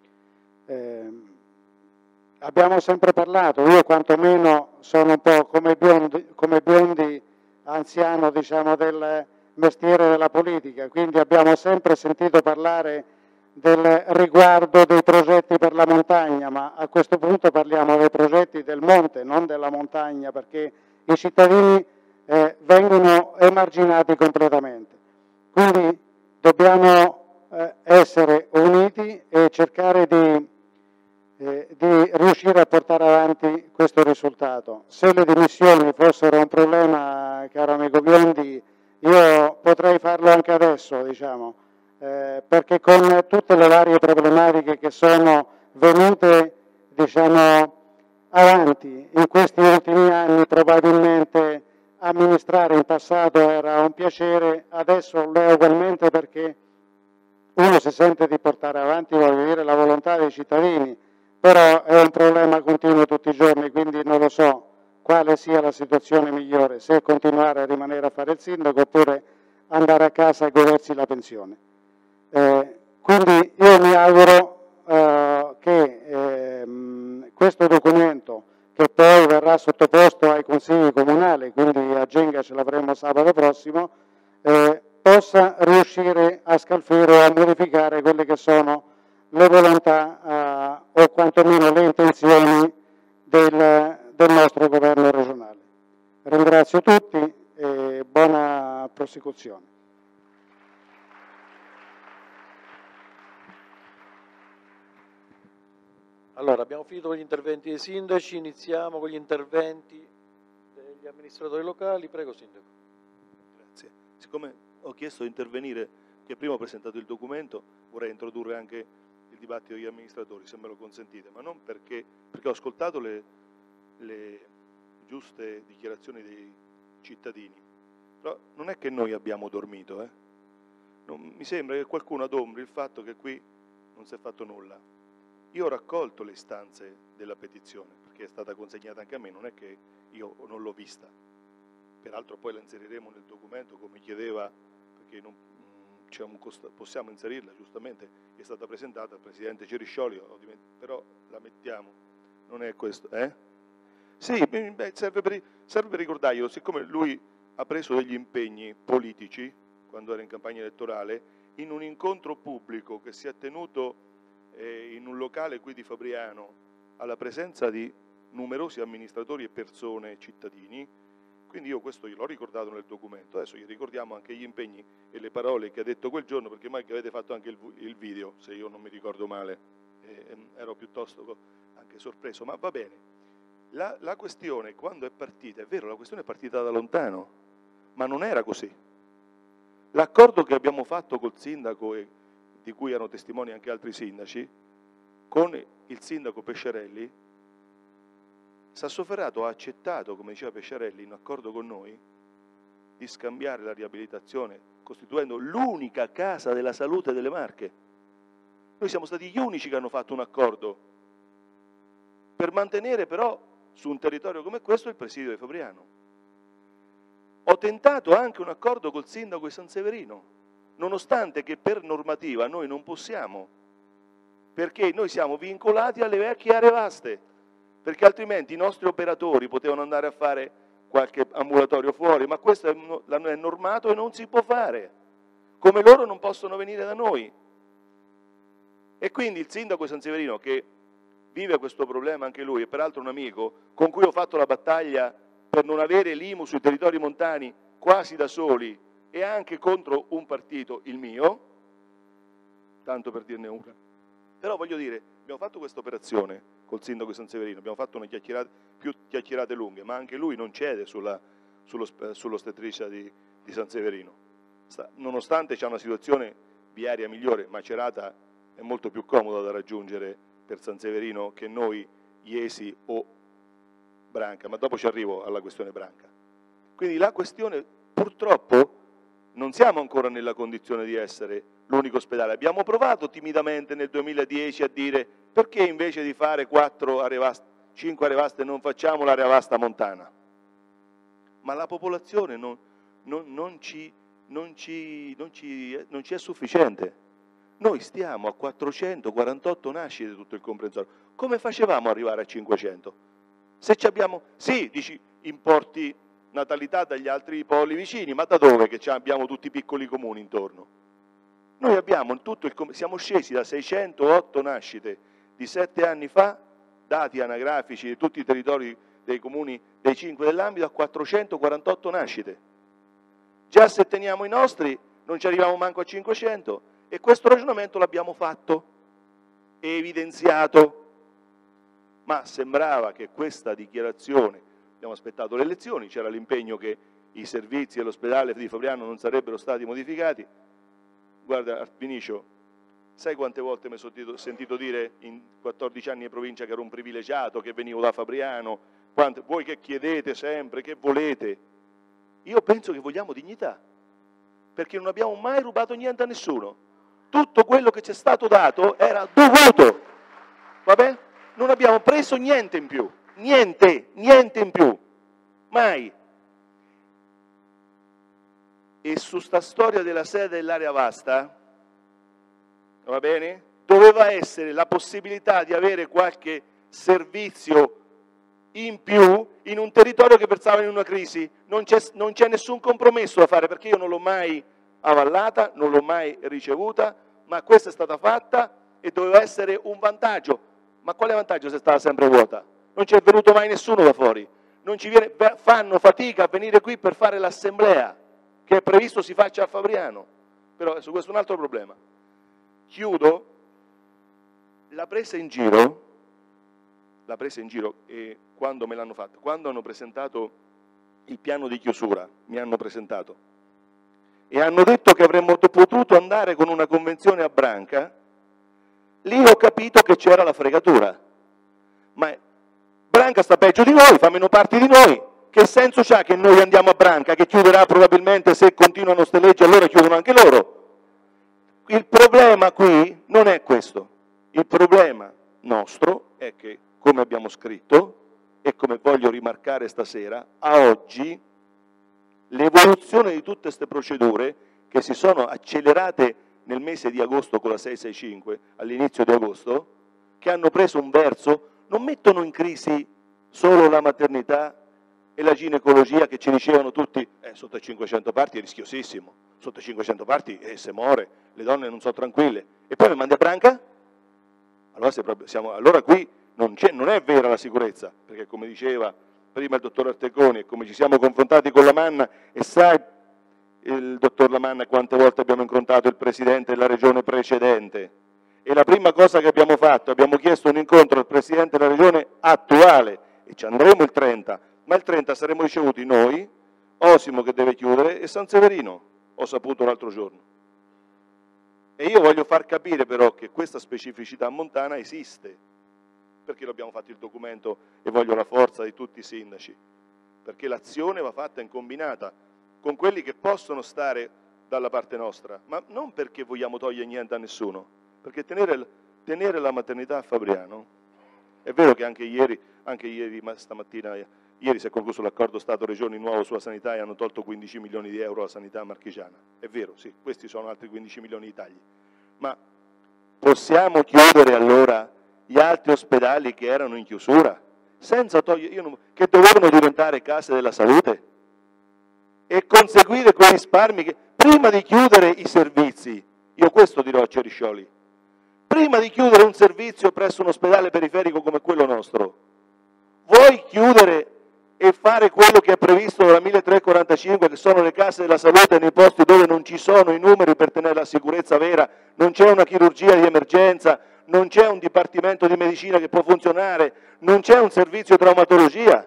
Speaker 10: Abbiamo sempre parlato, io quantomeno sono un po' come Biondi anziano, diciamo, del mestiere della politica, quindi abbiamo sempre sentito parlare del riguardo dei progetti per la montagna, ma a questo punto parliamo dei progetti del monte, non della montagna, perché i cittadini vengono emarginati completamente. Quindi dobbiamo essere uniti e cercare di riuscire a portare avanti questo risultato. Se le dimissioni fossero un problema, caro amico Biondi, io potrei farlo anche adesso, diciamo, perché con tutte le varie problematiche che sono venute, diciamo, avanti in questi ultimi anni, probabilmente amministrare in passato era un piacere, adesso lo è ugualmente, perché uno si sente di portare avanti, voglio dire, la volontà dei cittadini, però è un problema continuo tutti i giorni, quindi non lo so quale sia la situazione migliore, se continuare a rimanere a fare il sindaco oppure andare a casa e godersi la pensione. Quindi io mi auguro che questo documento, che poi verrà sottoposto ai consigli comunali, quindi a Genga ce l'avremo sabato prossimo, possa riuscire a scalfire o a modificare quelle che sono le volontà o quantomeno le intenzioni del nostro governo regionale. Ringrazio tutti e buona prosecuzione.
Speaker 1: Allora, abbiamo finito con gli interventi dei sindaci, iniziamo con gli interventi degli amministratori locali. Prego, sindaco.
Speaker 3: Grazie. Siccome ho chiesto di intervenire, che prima ho presentato il documento, vorrei introdurre anche il dibattito degli amministratori, se me lo consentite, ma non perché ho ascoltato le giuste dichiarazioni dei cittadini, però non è che noi abbiamo dormito, mi sembra che qualcuno adombri il fatto che qui non si è fatto nulla. Io ho raccolto le istanze della petizione, perché è stata consegnata anche a me, non è che io non l'ho vista. Peraltro poi la inseriremo nel documento come chiedeva, perché non, possiamo inserirla, giustamente è stata presentata al Presidente Ceriscioli, però la mettiamo, non è questo, Sì, serve per ricordarglielo, siccome lui ha preso degli impegni politici, quando era in campagna elettorale, in un incontro pubblico che si è tenuto in un locale qui di Fabriano, alla presenza di numerosi amministratori e persone, cittadini, quindi io questo gliel'ho ricordato nel documento, adesso gli ricordiamo anche gli impegni e le parole che ha detto quel giorno, perché mai che avete fatto anche il video, se io non mi ricordo male, ero piuttosto anche sorpreso, ma va bene. La questione quando è partita, è vero, la questione è partita da lontano, ma non era così. L'accordo che abbiamo fatto col sindaco e di cui erano testimoni anche altri sindaci, con il sindaco Pesciarelli, Sassoferrato ha accettato, come diceva Pesciarelli, in accordo con noi, di scambiare la riabilitazione, costituendo l'unica casa della salute delle Marche. Noi siamo stati gli unici che hanno fatto un accordo per mantenere però su un territorio come questo il presidio di Fabriano. Ho tentato anche un accordo col sindaco di San Severino, nonostante che per normativa noi non possiamo, perché noi siamo vincolati alle vecchie aree vaste, perché altrimenti i nostri operatori potevano andare a fare qualche ambulatorio fuori, ma questo è normato e non si può fare, come loro non possono venire da noi. E quindi il sindaco di San Severino, che vive questo problema anche lui, e peraltro un amico con cui ho fatto la battaglia per non avere l'IMU sui territori montani quasi da soli, e anche contro un partito, il mio, tanto per dirne una. Però voglio dire, abbiamo fatto questa operazione col sindaco di San Severino, abbiamo fatto più chiacchierate lunghe, ma anche lui non cede sull'ostetricia di San Severino. Nonostante c'è una situazione viaria migliore, Macerata è molto più comoda da raggiungere per San Severino che noi, Iesi o Branca, ma dopo ci arrivo alla questione Branca. Quindi la questione, purtroppo, non siamo ancora nella condizione di essere l'unico ospedale. Abbiamo provato timidamente nel 2010 a dire perché invece di fare 5 aree vaste non facciamo l'area vasta montana. Ma la popolazione non ci non ci è sufficiente. Noi stiamo a 448 nascite tutto il comprensorio. Come facevamo ad arrivare a 500? Se ci abbiamo, sì, dici, importi natalità dagli altri poli vicini, ma da dove che abbiamo tutti i piccoli comuni intorno? Noi abbiamo siamo scesi da 608 nascite di 7 anni fa, dati anagrafici di tutti i territori dei comuni dei 5 dell'ambito, a 448 nascite. Già se teniamo i nostri non ci arriviamo manco a 500, e questo ragionamento l'abbiamo fatto e evidenziato, ma sembrava che questa dichiarazione, abbiamo aspettato le elezioni, c'era l'impegno che i servizi dell'ospedale di Fabriano non sarebbero stati modificati. Guarda Vinicio, sai quante volte mi sono sentito dire in 14 anni di provincia che ero un privilegiato, che venivo da Fabriano, voi che chiedete sempre, che volete? Io penso che vogliamo dignità, perché non abbiamo mai rubato niente a nessuno. Tutto quello che ci è stato dato era dovuto, vabbè? Non abbiamo preso niente in più, niente in più, mai. E su sta storia della sede dell'area vasta, va bene? Doveva essere la possibilità di avere qualche servizio in più in un territorio che versava in una crisi. Non c'è nessun compromesso da fare, perché io non l'ho mai avallata, non l'ho mai ricevuta, ma questa è stata fatta e doveva essere un vantaggio. Ma quale vantaggio se è stata sempre vuota? Non ci è venuto mai nessuno da fuori. Non ci viene, fanno fatica a venire qui per fare l'assemblea, che è previsto si faccia a Fabriano. Però su questo è un altro problema. Chiudo. La presa in giro, e quando me l'hanno fatta? Quando hanno presentato il piano di chiusura, mi hanno presentato, e hanno detto che avremmo potuto andare con una convenzione a branca, lì ho capito che c'era la fregatura. Ma Branca sta peggio di noi, fa meno parte di noi. Che senso c'ha che noi andiamo a Branca, che chiuderà probabilmente, se continuano ste leggi, allora chiudono anche loro? Il problema qui non è questo. Il problema nostro è che, come abbiamo scritto, e come voglio rimarcare stasera, a oggi l'evoluzione di tutte queste procedure che si sono accelerate nel mese di agosto con la 665, all'inizio di agosto, che hanno preso un verso, non mettono in crisi solo la maternità e la ginecologia, che ci dicevano tutti, sotto i 500 parti è rischiosissimo, sotto i 500 parti se muore, le donne non sono tranquille, e poi mi mandi a branca? Allora qui non è vera la sicurezza, perché come diceva prima il dottor Arteconi, e come ci siamo confrontati con Lamanna, e sai il dottor Lamanna quante volte abbiamo incontrato il presidente della regione precedente, e la prima cosa che abbiamo fatto, abbiamo chiesto un incontro al presidente della regione attuale, e ci andremo il 30, ma il 30 saremo ricevuti noi, Osimo che deve chiudere e San Severino, ho saputo l'altro giorno. E io voglio far capire però che questa specificità montana esiste, perché l'abbiamo fatto il documento e voglio la forza di tutti i sindaci, perché l'azione va fatta in combinata con quelli che possono stare dalla parte nostra, ma non perché vogliamo togliere niente a nessuno, perché tenere la maternità a Fabriano, è vero che anche ieri stamattina, ieri si è concluso l'accordo Stato-Regioni nuovo sulla sanità e hanno tolto 15 milioni di euro alla sanità marchigiana, è vero, sì, questi sono altri 15 milioni di tagli, ma possiamo chiudere allora gli altri ospedali che erano in chiusura, senza togliere, che dovevano diventare case della salute, e conseguire quei risparmi che, prima di chiudere i servizi, io questo dirò a Ceriscioli, prima di chiudere un servizio presso un ospedale periferico come quello nostro, vuoi chiudere e fare quello che è previsto dalla 1345, che sono le case della salute nei posti dove non ci sono i numeri per tenere la sicurezza vera, non c'è una chirurgia di emergenza, non c'è un dipartimento di medicina che può funzionare, non c'è un servizio di traumatologia.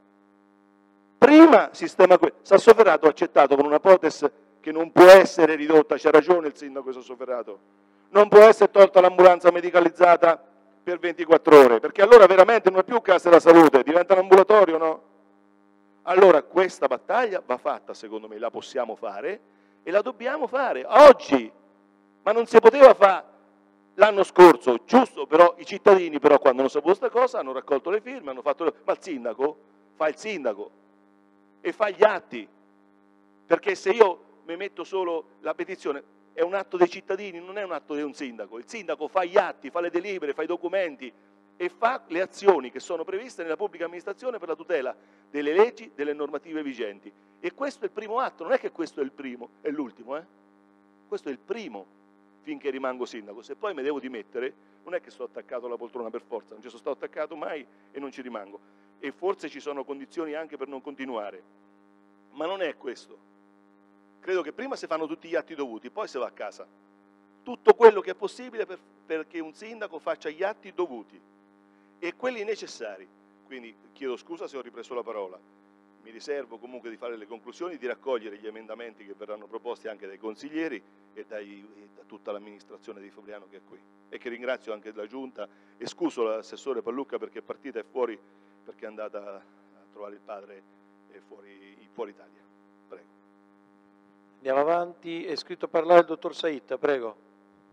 Speaker 3: Prima sistema questo. Sassoferrato ha accettato con una protesi che non può essere ridotta, c'ha ragione il sindaco di Sassoferrato, non può essere tolta l'ambulanza medicalizzata per 24 ore, perché allora veramente non è più casa della salute, diventa un ambulatorio, no? Allora questa battaglia va fatta, secondo me, la possiamo fare e la dobbiamo fare oggi, ma non si poteva fare l'anno scorso, giusto, però i cittadini però quando hanno saputo questa cosa hanno raccolto le firme, hanno fatto ma il sindaco fa il sindaco e fa gli atti, perché se io mi metto solo la petizione, è un atto dei cittadini, non è un atto di un sindaco. Il sindaco fa gli atti, fa le delibere, fa i documenti e fa le azioni che sono previste nella pubblica amministrazione per la tutela delle leggi, delle normative vigenti. E questo è il primo atto, non è che questo è il primo, è l'ultimo, questo è il primo finché rimango sindaco. Se poi mi devo dimettere, non è che sto attaccato alla poltrona per forza, non ci sono stato attaccato mai e non ci rimango. E forse ci sono condizioni anche per non continuare, ma non è questo. Credo che prima si fanno tutti gli atti dovuti, poi si va a casa. Tutto quello che è possibile perché un sindaco faccia gli atti dovuti e quelli necessari. Quindi chiedo scusa se ho ripreso la parola. Mi riservo comunque di fare le conclusioni, di raccogliere gli emendamenti che verranno proposti anche dai consiglieri e da tutta l'amministrazione di Fabriano che è qui. E che ringrazio anche la Giunta e scuso l'assessore Pallucca perché è partita e fuori, perché è andata a trovare il padre fuori Italia. Prego.
Speaker 1: Andiamo avanti, è iscritto a parlare il dottor Saitta, prego.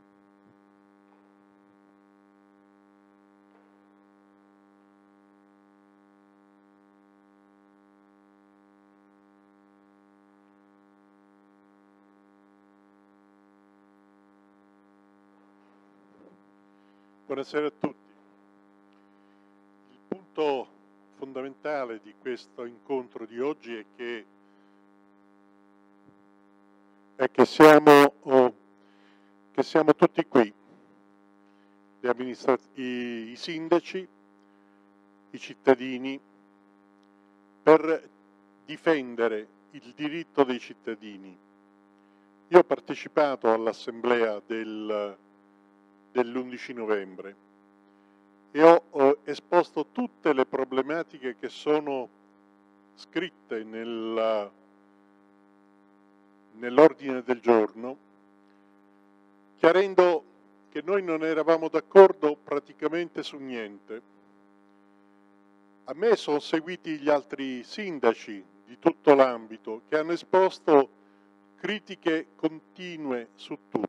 Speaker 16: Buonasera a tutti. Il punto fondamentale di questo incontro di oggi è che siamo tutti qui, i sindaci, i cittadini, per difendere il diritto dei cittadini. Io ho partecipato all'assemblea dell'11 novembre e ho esposto tutte le problematiche che sono scritte nell'ordine del giorno, chiarendo che noi non eravamo d'accordo praticamente su niente. A me sono seguiti gli altri sindaci di tutto l'ambito che hanno esposto critiche continue su tutto.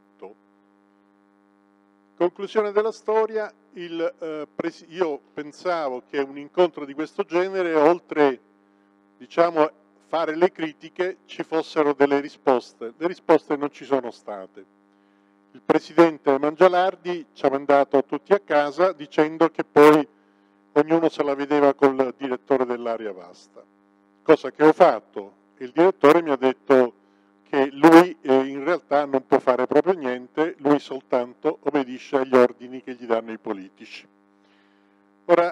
Speaker 16: Conclusione della storia, io pensavo che un incontro di questo genere, oltre diciamo fare le critiche, ci fossero delle risposte. Le risposte non ci sono state. Il presidente Mangialardi ci ha mandato tutti a casa dicendo che poi ognuno se la vedeva col direttore dell'area vasta, cosa che ho fatto. Il direttore mi ha detto che lui in realtà non può fare proprio niente, lui soltanto obbedisce agli ordini che gli danno i politici. Ora,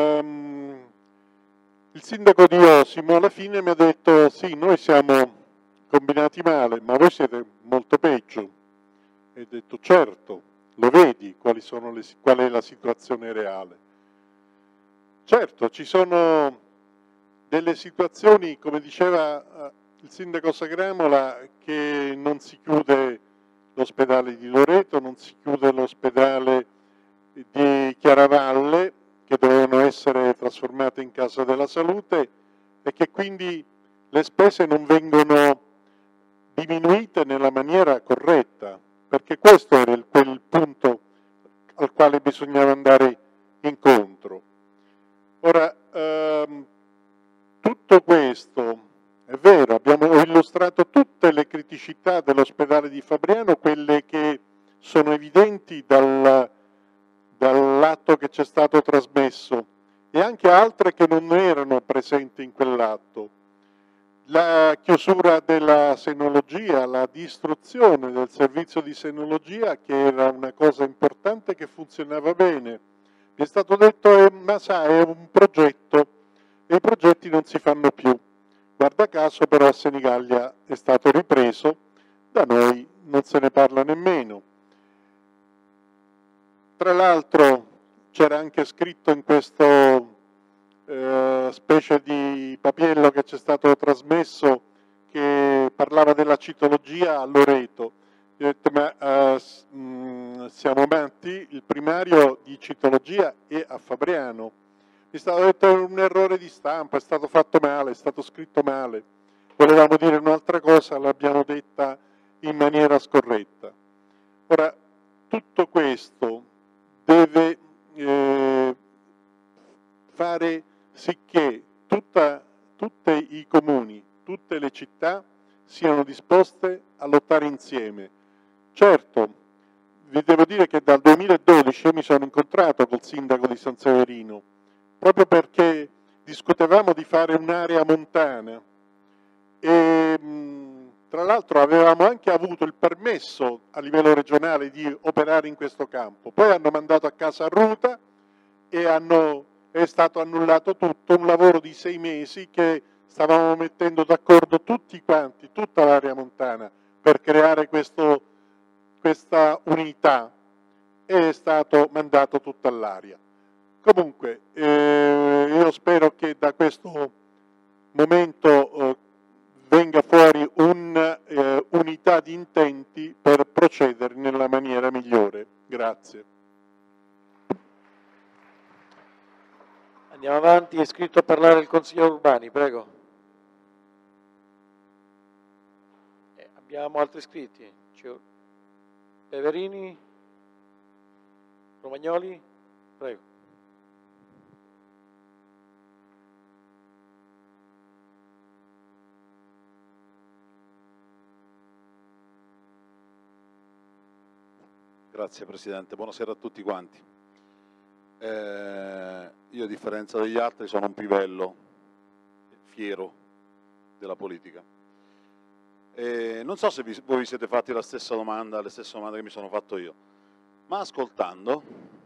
Speaker 16: il sindaco di Osimo alla fine mi ha detto sì, noi siamo combinati male, ma voi siete molto peggio. E ho detto certo, lo vedi qual è la situazione reale. Certo, ci sono delle situazioni, come diceva il sindaco Sagramola, che non si chiude l'ospedale di Loreto, non si chiude l'ospedale di Chiaravalle, che dovevano essere trasformate in casa della salute e che quindi le spese non vengono diminuite nella maniera corretta, perché questo era quel punto al quale bisognava andare incontro. Ora, tutto questo è vero, abbiamo illustrato tutte le criticità dell'ospedale di Fabriano, quelle che sono evidenti dall'atto che ci è stato trasmesso e anche altre che non erano presenti in quell'atto. La chiusura della senologia, la distruzione del servizio di senologia, che era una cosa importante che funzionava bene. Mi è stato detto, ma sa, è un progetto e i progetti non si fanno più. Guarda caso però a Senigallia è stato ripreso, da noi non se ne parla nemmeno. Tra l'altro c'era anche scritto in questo specie di papiello che ci è stato trasmesso che parlava della citologia a Loreto. Io ho detto ma siamo matti, il primario di citologia è a Fabriano. Mi è stato detto che è un errore di stampa, è stato fatto male, è stato scritto male. Volevamo dire un'altra cosa, l'abbiamo detta in maniera scorretta. Ora, tutto questo deve fare sì che tutti i comuni, tutte le città siano disposte a lottare insieme. Certo, vi devo dire che dal 2012 io mi sono incontrato col sindaco di San Severino, proprio perché discutevamo di fare un'area montana e tra l'altro avevamo anche avuto il permesso a livello regionale di operare in questo campo. Poi hanno mandato a casa a Ruta e è stato annullato tutto, un lavoro di 6 mesi che stavamo mettendo d'accordo tutti quanti, tutta l'area montana, per creare questa unità, e è stato mandato tutto all'aria. Comunque, io spero che da questo momento venga fuori un'unità di intenti per procedere nella maniera migliore. Grazie.
Speaker 1: Andiamo avanti, è iscritto a parlare il consigliere Urbani, prego. Abbiamo altri iscritti. Peverini, Romagnoli, prego.
Speaker 17: Grazie Presidente, buonasera a tutti quanti. Io a differenza degli altri sono un pivello fiero della politica. Non so se voi vi siete fatti le stesse domande che mi sono fatto io, ma ascoltando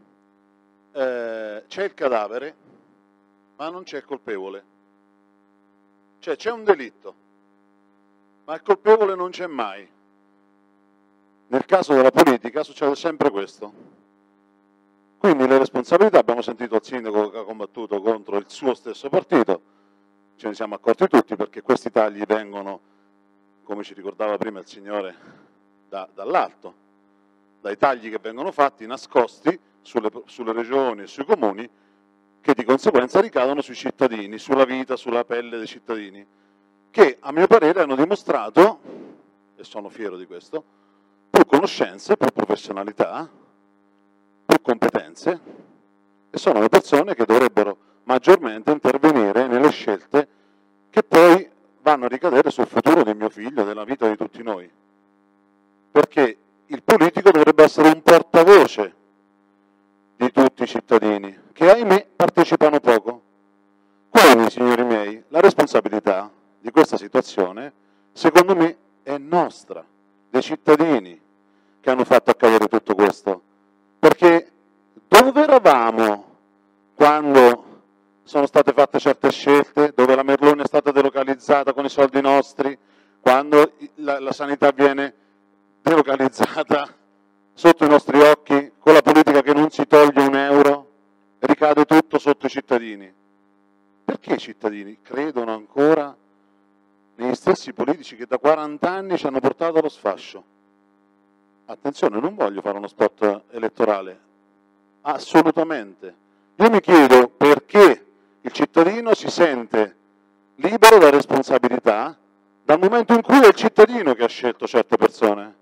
Speaker 17: c'è il cadavere ma non c'è il colpevole. Cioè c'è un delitto ma il colpevole non c'è mai. Nel caso della politica succede sempre questo. Quindi le responsabilità, abbiamo sentito il sindaco che ha combattuto contro il suo stesso partito, ce ne siamo accorti tutti perché questi tagli vengono, come ci ricordava prima il signore, dall'alto, dai tagli che vengono fatti nascosti sulle regioni e sui comuni, che di conseguenza ricadono sui cittadini, sulla vita, sulla pelle dei cittadini, che a mio parere hanno dimostrato, e sono fiero di questo, più conoscenze, più professionalità, più competenze, e sono le persone che dovrebbero maggiormente intervenire nelle scelte che poi vanno a ricadere sul futuro di mio figlio, della vita di tutti noi. Perché il politico dovrebbe essere un portavoce di tutti i cittadini, che ahimè partecipano poco. Quindi, signori miei, la responsabilità di questa situazione, secondo me, è nostra, dei cittadini che hanno fatto accadere tutto questo. Perché dove eravamo quando sono state fatte certe scelte, dove la Merloni è stata delocalizzata con i soldi nostri, quando la sanità viene delocalizzata sotto i nostri occhi, con la politica che non si toglie un euro, ricade tutto sotto i cittadini? Perché i cittadini credono ancora negli stessi politici che da 40 anni ci hanno portato allo sfascio? Attenzione, non voglio fare uno spot elettorale, assolutamente. Io mi chiedo perché il cittadino si sente libero da responsabilità dal momento in cui è il cittadino che ha scelto certe persone.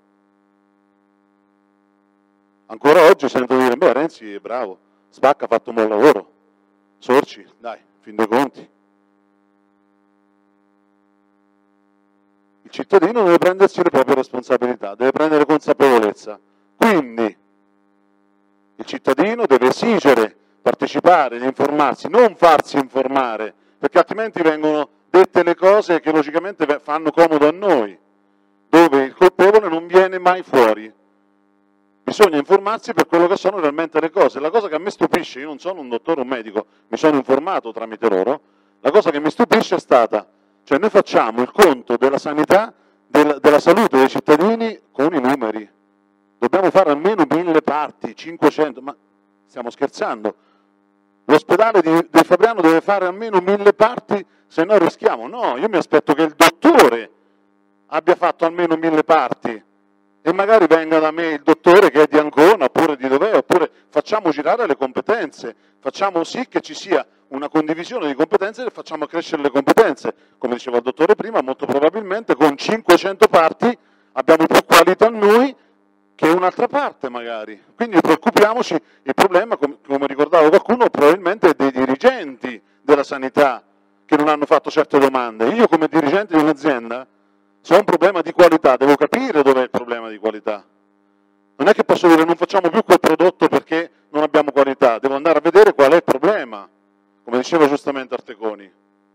Speaker 17: Ancora oggi sento dire, beh, Renzi è bravo, Spacca ha fatto un buon lavoro, Sorci, dai, fin dei conti. Il cittadino deve prendersi le proprie responsabilità, deve prendere consapevolezza. Quindi il cittadino deve esigere, partecipare, informarsi, non farsi informare, perché altrimenti vengono dette le cose che logicamente fanno comodo a noi, dove il colpevole non viene mai fuori. Bisogna informarsi per quello che sono realmente le cose. La cosa che a me stupisce, io non sono un dottore o un medico, mi sono informato tramite loro, la cosa che mi stupisce è stata, cioè noi facciamo il conto della sanità, della salute dei cittadini con i numeri. Dobbiamo fare almeno 1000 parti, 500, ma stiamo scherzando? L'ospedale di Fabriano deve fare almeno 1000 parti, se no rischiamo. No, io mi aspetto che il dottore abbia fatto almeno 1000 parti e magari venga da me il dottore che è di Ancona, oppure di dov'è, oppure facciamo girare le competenze, facciamo sì che ci sia una condivisione di competenze e facciamo crescere le competenze. Come diceva il dottore prima, molto probabilmente con 500 parti abbiamo più qualità noi che un'altra parte magari. Quindi preoccupiamoci, il problema, come ricordava qualcuno, probabilmente è dei dirigenti della sanità che non hanno fatto certe domande. Io come dirigente di un'azienda Se ho un problema di qualità, devo capire dov'è il problema di qualità. Non è che posso dire non facciamo più quel prodotto perché non abbiamo qualità, devo andare a vedere qual è il problema, come diceva giustamente Arteconi.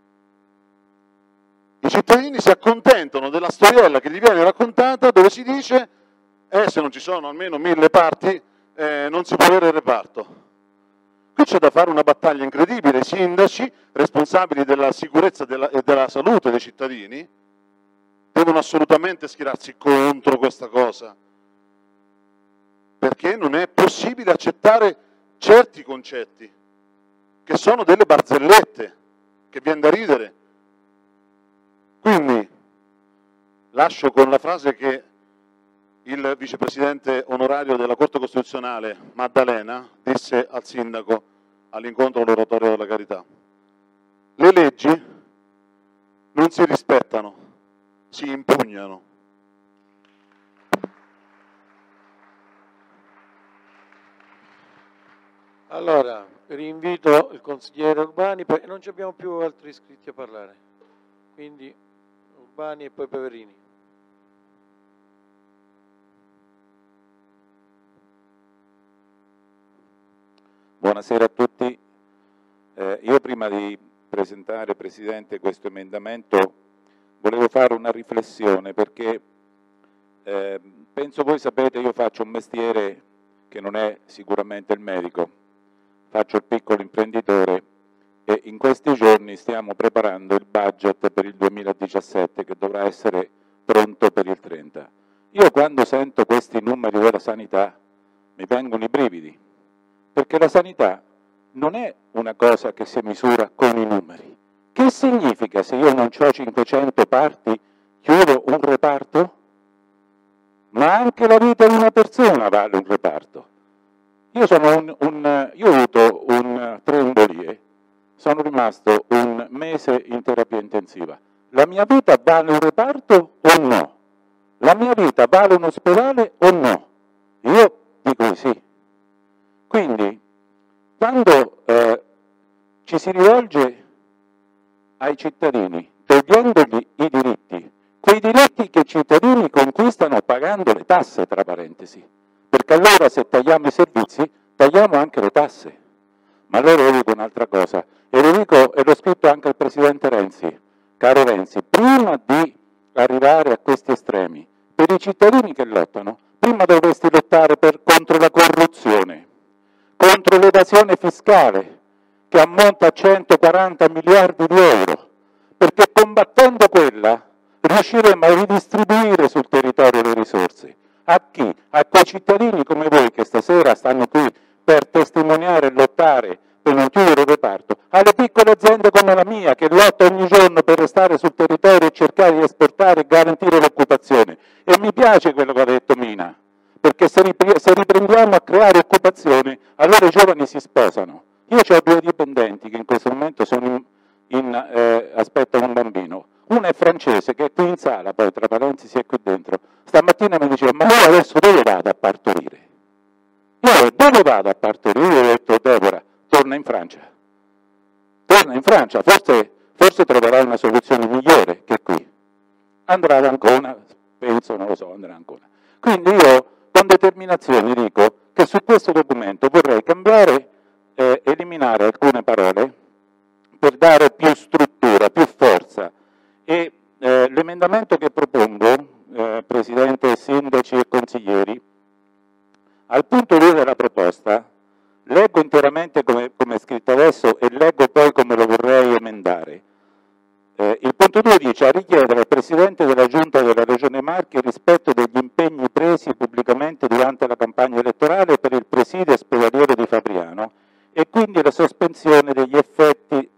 Speaker 17: I cittadini si accontentano della storiella che gli viene raccontata dove si dice se non ci sono almeno 1000 parti non si può avere il reparto. Qui c'è da fare una battaglia incredibile, i sindaci responsabili della sicurezza e della salute dei cittadini devono assolutamente schierarsi contro questa cosa, perché non è possibile accettare certi concetti, che sono delle barzellette, che viene da ridere. Quindi lascio con la frase che il vicepresidente onorario della Corte Costituzionale, Maddalena, disse al sindaco all'incontro all'Oratorio della Carità. Le leggi non si rispettano, si impugnano.
Speaker 1: Allora, rinvito il consigliere Urbani, non abbiamo più altri iscritti a parlare, quindi Urbani e poi Peverini.
Speaker 18: Buonasera a tutti. Io prima di presentare, Presidente, questo emendamento volevo fare una riflessione perché penso voi sapete, io faccio un mestiere che non è sicuramente il medico, faccio il piccolo imprenditore e in questi giorni stiamo preparando il budget per il 2017 che dovrà essere pronto per il 30. Io quando sento questi numeri della sanità mi vengono i brividi, perché la sanità non è una cosa che si misura con i numeri. Che significa se io non ho 500 parti, chiudo un reparto? Ma anche la vita di una persona vale un reparto. Io ho avuto 3 embolie, sono rimasto un mese in terapia intensiva. La mia vita vale un reparto o no? La mia vita vale un ospedale o no? Io dico di sì. Quindi, quando ci si rivolge ai cittadini, togliendogli i diritti, quei diritti che i cittadini conquistano pagando le tasse, tra parentesi, perché allora se tagliamo i servizi, tagliamo anche le tasse. Ma allora io dico un'altra cosa, e lo dico e l'ho scritto anche al Presidente Renzi, caro Renzi, prima di arrivare a questi estremi, per i cittadini che lottano, prima dovresti lottare contro la corruzione, contro l'evasione fiscale, che ammonta a 140 miliardi di euro, perché combattendo quella riusciremo a ridistribuire sul territorio le risorse. A chi? A quei cittadini come voi che stasera stanno qui per testimoniare e lottare per non chiudere il reparto, alle piccole aziende come la mia che lotta ogni giorno per restare sul territorio e cercare di esportare e garantire l'occupazione. E mi piace quello che ha detto Mina, perché se riprendiamo a creare occupazione, allora i giovani si sposano. Io ho 2 dipendenti che in questo momento aspettano un bambino. Una è francese, che è qui in sala, poi tra parentesi è qui dentro. Stamattina mi diceva, ma io adesso dove vado a partorire? Io dove vado a partorire? Io ho detto, Deborah, torna in Francia. Torna in Francia, forse troverai una soluzione migliore che qui. Andrà ad Ancona, penso, non lo so, andrà a Ancona. Quindi io con determinazione dico che su questo documento vorrei cambiare, eliminare alcune parole per dare più struttura, più forza. E l'emendamento che propongo, Presidente, Sindaci e Consiglieri, al punto 2 della proposta, leggo interamente come è scritto adesso e leggo poi come lo vorrei emendare. Il punto 2 dice a richiedere al Presidente della Giunta della Regione Marche il rispetto degli impegni presi pubblicamente durante la campagna elettorale per il presidio ospedaliero di Fabriano e quindi la sospensione degli effetti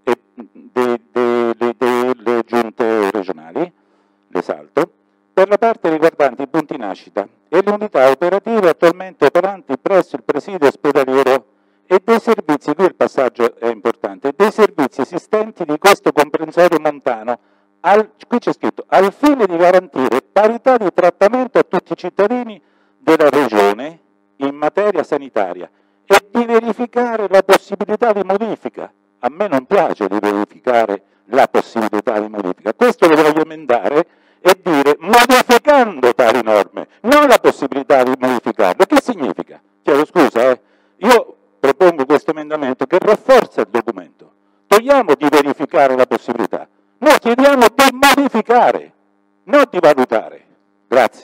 Speaker 18: delle giunte regionali, le salto, per la parte riguardante i punti nascita e le unità operative attualmente operanti presso il presidio ospedaliero e dei servizi, qui il passaggio è importante, dei servizi esistenti di questo comprensorio montano, qui c'è scritto, al fine di garantire parità di trattamento a tutti i cittadini della Regione in materia sanitaria e di verificare la possibilità di modifica. A me non piace di verificare la possibilità di modifica, questo lo voglio emendare e dire modificando tali norme, non la possibilità di modificarle. Che significa? Chiedo scusa, io propongo questo emendamento che rafforza il documento. Togliamo di verificare la possibilità, noi chiediamo di modificare, non di valutare. Grazie.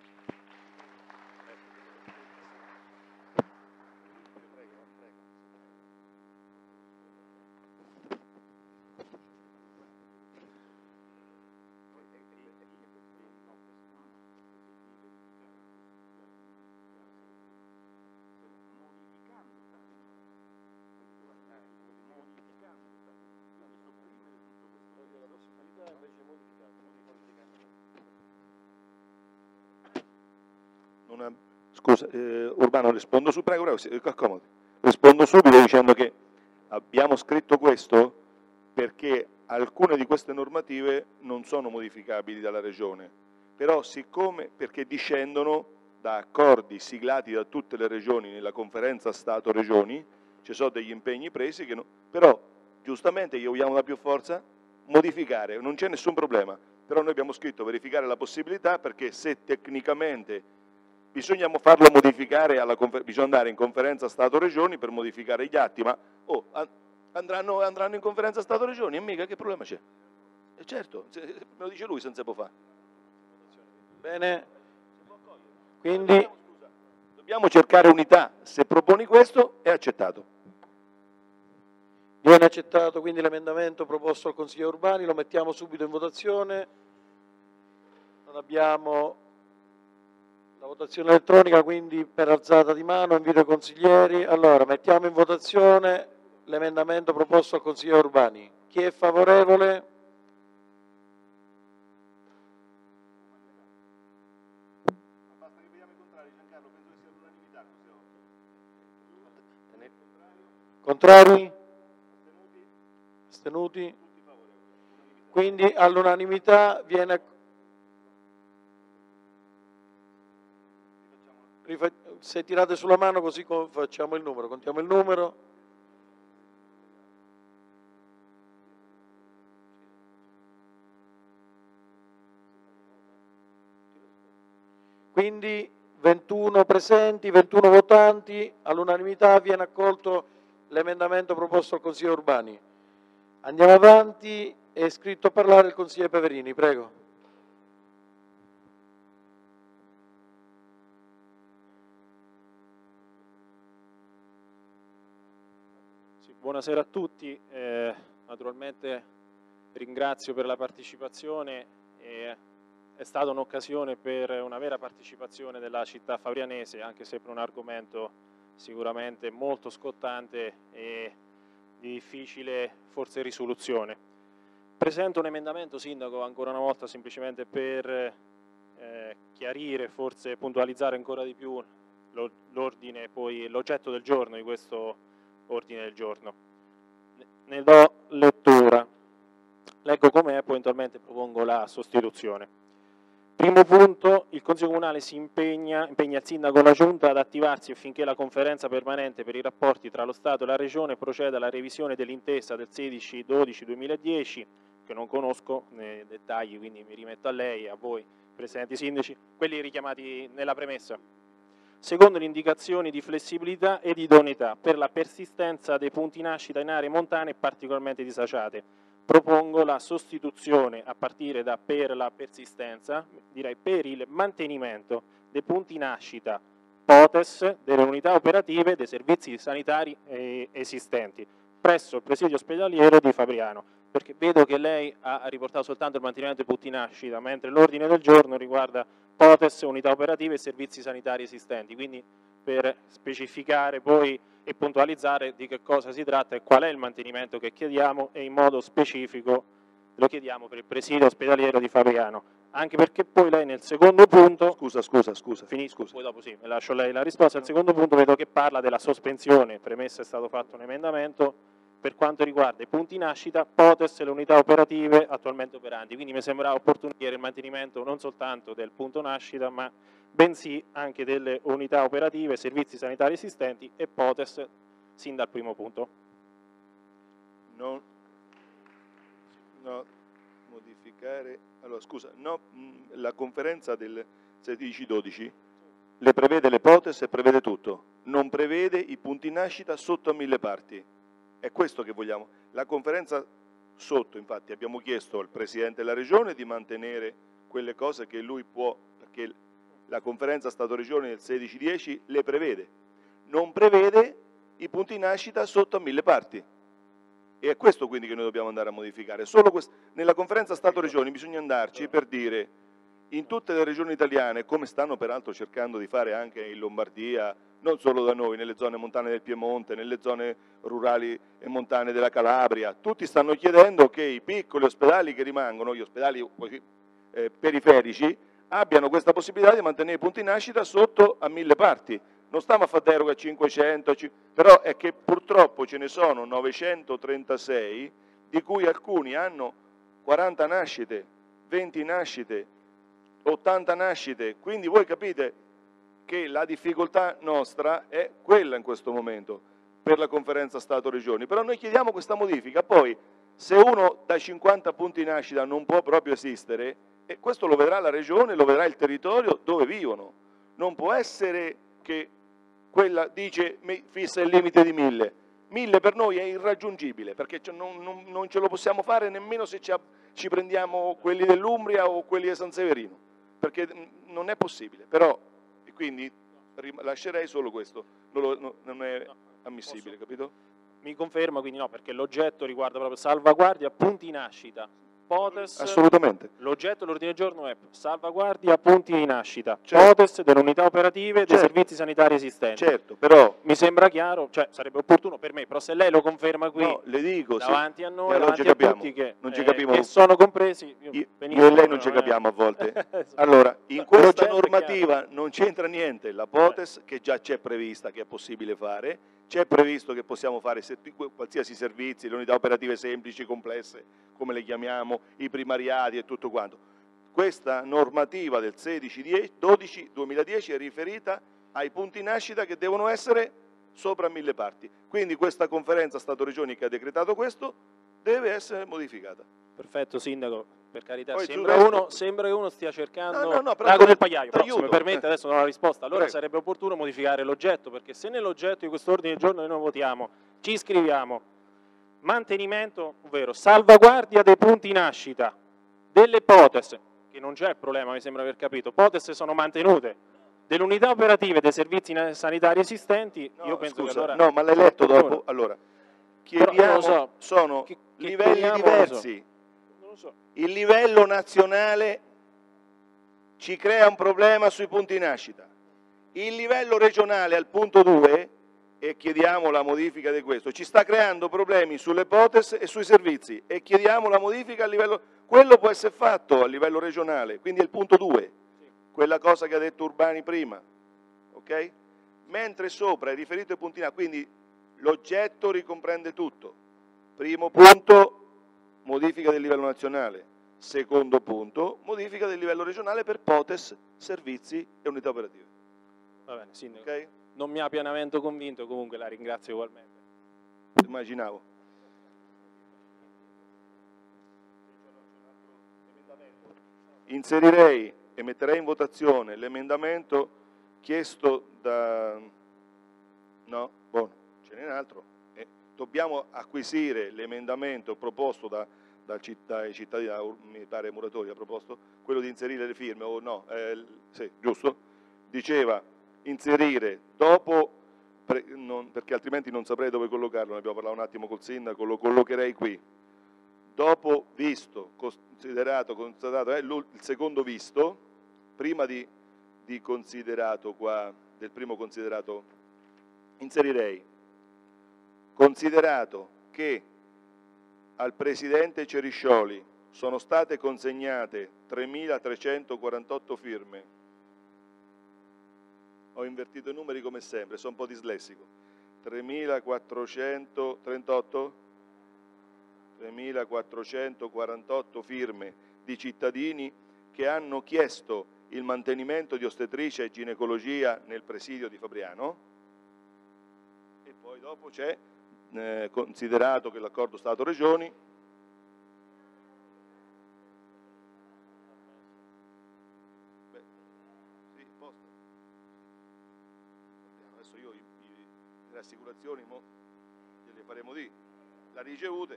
Speaker 3: Scusa, Urbano, rispondo su, prego, accomodi. Rispondo subito dicendo che abbiamo scritto questo perché alcune di queste normative non sono modificabili dalla Regione, però siccome, perché discendono da accordi siglati da tutte le Regioni nella conferenza Stato-Regioni, ci sono degli impegni presi, che però giustamente io vogliamo da più forza modificare, non c'è nessun problema, però noi abbiamo scritto verificare la possibilità perché se tecnicamente bisogna farlo modificare, bisogna andare in conferenza Stato-Regioni per modificare gli atti, ma andranno in conferenza Stato-Regioni e mica che problema c'è? Certo, me lo dice lui, se non si può fare.
Speaker 1: Bene, quindi
Speaker 3: dobbiamo cercare unità, se proponi questo è accettato.
Speaker 1: Viene accettato quindi l'emendamento proposto al Consiglio Urbani, lo mettiamo subito in votazione, non abbiamo la votazione elettronica, quindi per alzata di mano invito i consiglieri. Allora, mettiamo in votazione l'emendamento proposto al Consiglio Urbani. Chi è favorevole? Contrari? Astenuti? Quindi all'unanimità viene... Se tirate sulla mano così facciamo il numero, contiamo il numero. Quindi 21 presenti, 21 votanti, all'unanimità viene accolto l'emendamento proposto al Consiglio Urbani. Andiamo avanti, è iscritto a parlare il consigliere Peverini, prego.
Speaker 19: Buonasera a tutti, naturalmente ringrazio per la partecipazione, è stata un'occasione per una vera partecipazione della città fabrianese, anche se per un argomento sicuramente molto scottante e di difficile forse risoluzione. Presento un emendamento, Sindaco, ancora una volta semplicemente per chiarire, forse puntualizzare ancora di più l'ordine, poi l'oggetto del giorno di questo ordine del giorno. Ne do lettura, leggo com'è e poi eventualmente propongo la sostituzione. Primo punto, il Consiglio Comunale si impegna il Sindaco e la Giunta ad attivarsi affinché la conferenza permanente per i rapporti tra lo Stato e la Regione proceda alla revisione dell'intesa del 16-12-2010, che non conosco nei dettagli, quindi mi rimetto a lei e a voi, Presidenti Sindaci, quelli richiamati nella premessa. Secondo le indicazioni di flessibilità ed idoneità per la persistenza dei punti nascita in aree montane particolarmente disagiate. Propongo la sostituzione a partire da per la persistenza, direi per il mantenimento dei punti nascita POTES delle unità operative dei servizi sanitari esistenti presso il presidio ospedaliero di Fabriano, perché vedo che lei ha riportato soltanto il mantenimento dei punti nascita, mentre l'ordine del giorno riguarda POTES, unità operative e servizi sanitari esistenti, quindi per specificare poi e puntualizzare di che cosa si tratta e qual è il mantenimento che chiediamo e in modo specifico lo chiediamo per il presidio ospedaliero di Fabriano, anche perché poi lei nel secondo punto...
Speaker 3: Scusa.
Speaker 19: Finisco, poi dopo sì, lascio lei la risposta. Il secondo punto vedo che parla della sospensione, premessa è stato fatto un emendamento per quanto riguarda i punti nascita, POTES e le unità operative attualmente operanti, quindi mi sembrava opportuno chiedere il mantenimento non soltanto del punto nascita, ma bensì anche delle unità operative, servizi sanitari esistenti e POTES sin dal primo punto.
Speaker 3: No, modificare Allora, scusa, no, la conferenza del 16-12 le prevede le ipotesi e prevede tutto, non prevede i punti nascita sotto a 1000 parti. È questo che vogliamo. La conferenza sotto, infatti, abbiamo chiesto al Presidente della Regione di mantenere quelle cose che lui può, perché la conferenza Stato-Regione del 16-10 le prevede. Non prevede i punti nascita sotto a 1000 parti. E è questo quindi che noi dobbiamo andare a modificare. Solo nella conferenza Stato-Regioni bisogna andarci per dire in tutte le regioni italiane, come stanno peraltro cercando di fare anche in Lombardia, non solo da noi, nelle zone montane del Piemonte, nelle zone rurali e montane della Calabria, tutti stanno chiedendo che i piccoli ospedali che rimangono, gli ospedali periferici, abbiano questa possibilità di mantenere i punti nascita sotto a 1000 parti. Non stiamo a fare deroga a 500, però è che purtroppo ce ne sono 936, di cui alcuni hanno 40 nascite, 20 nascite, 80 nascite, quindi voi capite che la difficoltà nostra è quella in questo momento per la conferenza Stato-Regioni, però noi chiediamo questa modifica, poi se uno da 50 punti nascita non può proprio esistere, e questo lo vedrà la Regione, lo vedrà il territorio dove vivono, non può essere che quella dice fissa il limite di 1000, 1000 per noi è irraggiungibile, perché non ce lo possiamo fare nemmeno se ci prendiamo quelli dell'Umbria o quelli di San Severino, perché non è possibile, però, e quindi lascerei solo questo, non è ammissibile, capito?
Speaker 19: Mi conferma, quindi no, perché l'oggetto riguarda proprio salvaguardia, punti nascita, POTES.
Speaker 3: Assolutamente.
Speaker 19: L'oggetto dell'ordine del giorno è salvaguardia, punti di nascita,
Speaker 3: Certo.
Speaker 19: POTES delle unità operative, dei
Speaker 3: Certo.
Speaker 19: servizi sanitari esistenti.
Speaker 3: Certo, però
Speaker 19: mi sembra chiaro, cioè sarebbe opportuno per me, però se lei lo conferma qui,
Speaker 3: no, le dico,
Speaker 19: davanti
Speaker 3: sì.
Speaker 19: a
Speaker 3: E
Speaker 19: noi,
Speaker 3: allora
Speaker 19: davanti
Speaker 3: ci
Speaker 19: a
Speaker 3: capiamo,
Speaker 19: tutti che,
Speaker 3: non ci capiamo.
Speaker 19: che sono compresi,
Speaker 3: Io e lei non ci capiamo a volte. Allora, in questa normativa non c'entra niente la POTES, che già c'è prevista, che è possibile fare, c'è previsto che possiamo fare qualsiasi servizi, le unità operative semplici, complesse, come le chiamiamo, i primariati e tutto quanto. Questa normativa del 16-12-2010 è riferita ai punti nascita che devono essere sopra 1000 parti. Quindi questa conferenza Stato-Regioni che ha decretato questo deve essere modificata.
Speaker 19: Perfetto, Sindaco, per carità,
Speaker 3: Poi
Speaker 19: sembra che uno stia cercando
Speaker 3: No, però
Speaker 19: l'ago del pagliaio, però se
Speaker 3: t'aiuto.
Speaker 19: mi permette adesso non ho la risposta, allora
Speaker 3: Prego.
Speaker 19: sarebbe opportuno modificare l'oggetto, perché se nell'oggetto di questo ordine del giorno noi votiamo, ci scriviamo mantenimento, ovvero salvaguardia dei punti nascita, delle POTES, che non c'è problema, mi sembra aver capito, POTES sono mantenute, delle unità operative dei servizi sanitari esistenti, io penso che allora...
Speaker 3: No, ma l'hai letto dopo? Allora, chiediamo,
Speaker 19: so,
Speaker 3: sono
Speaker 19: che
Speaker 3: livelli
Speaker 19: chiediamo,
Speaker 3: diversi.
Speaker 19: non lo so.
Speaker 3: Il livello nazionale ci crea un problema sui punti nascita. Il livello regionale al punto 2, e chiediamo la modifica di questo, ci sta creando problemi sulle POTES e sui servizi e chiediamo la modifica a livello... Quello può essere fatto a livello regionale, quindi è il punto 2, quella cosa che ha detto Urbani prima, ok? Mentre sopra è riferito ai punti nascita, quindi l'oggetto ricomprende tutto. Primo punto, modifica del livello nazionale. Secondo punto, modifica del livello regionale per POTES, servizi e unità operative.
Speaker 19: Va bene, Sindaco.
Speaker 3: Okay?
Speaker 19: Non mi ha pienamente convinto, comunque la ringrazio ugualmente.
Speaker 3: Immaginavo. Inserirei e metterei in votazione l'emendamento chiesto da... No? Buono, ce n'è un altro. Dobbiamo acquisire l'emendamento proposto dai cittadini, mi pare Muratori ha proposto, quello di inserire le firme, o no? Sì, giusto? Diceva inserire dopo, perché altrimenti non saprei dove collocarlo, ne abbiamo parlato un attimo col sindaco, lo collocherei qui. Dopo visto, considerato, il secondo visto, prima di considerato qua, del primo considerato, inserirei considerato che al Presidente Ceriscioli sono state consegnate 3.348 firme, ho invertito i numeri come sempre, sono un po' dislessico, 3.438? 3.448 firme di cittadini che hanno chiesto il mantenimento di ostetricia e ginecologia nel presidio di Fabriano, e poi dopo c'è considerato che l'accordo Stato-Regioni adesso io le assicurazioni gliele faremo di, la ricevute,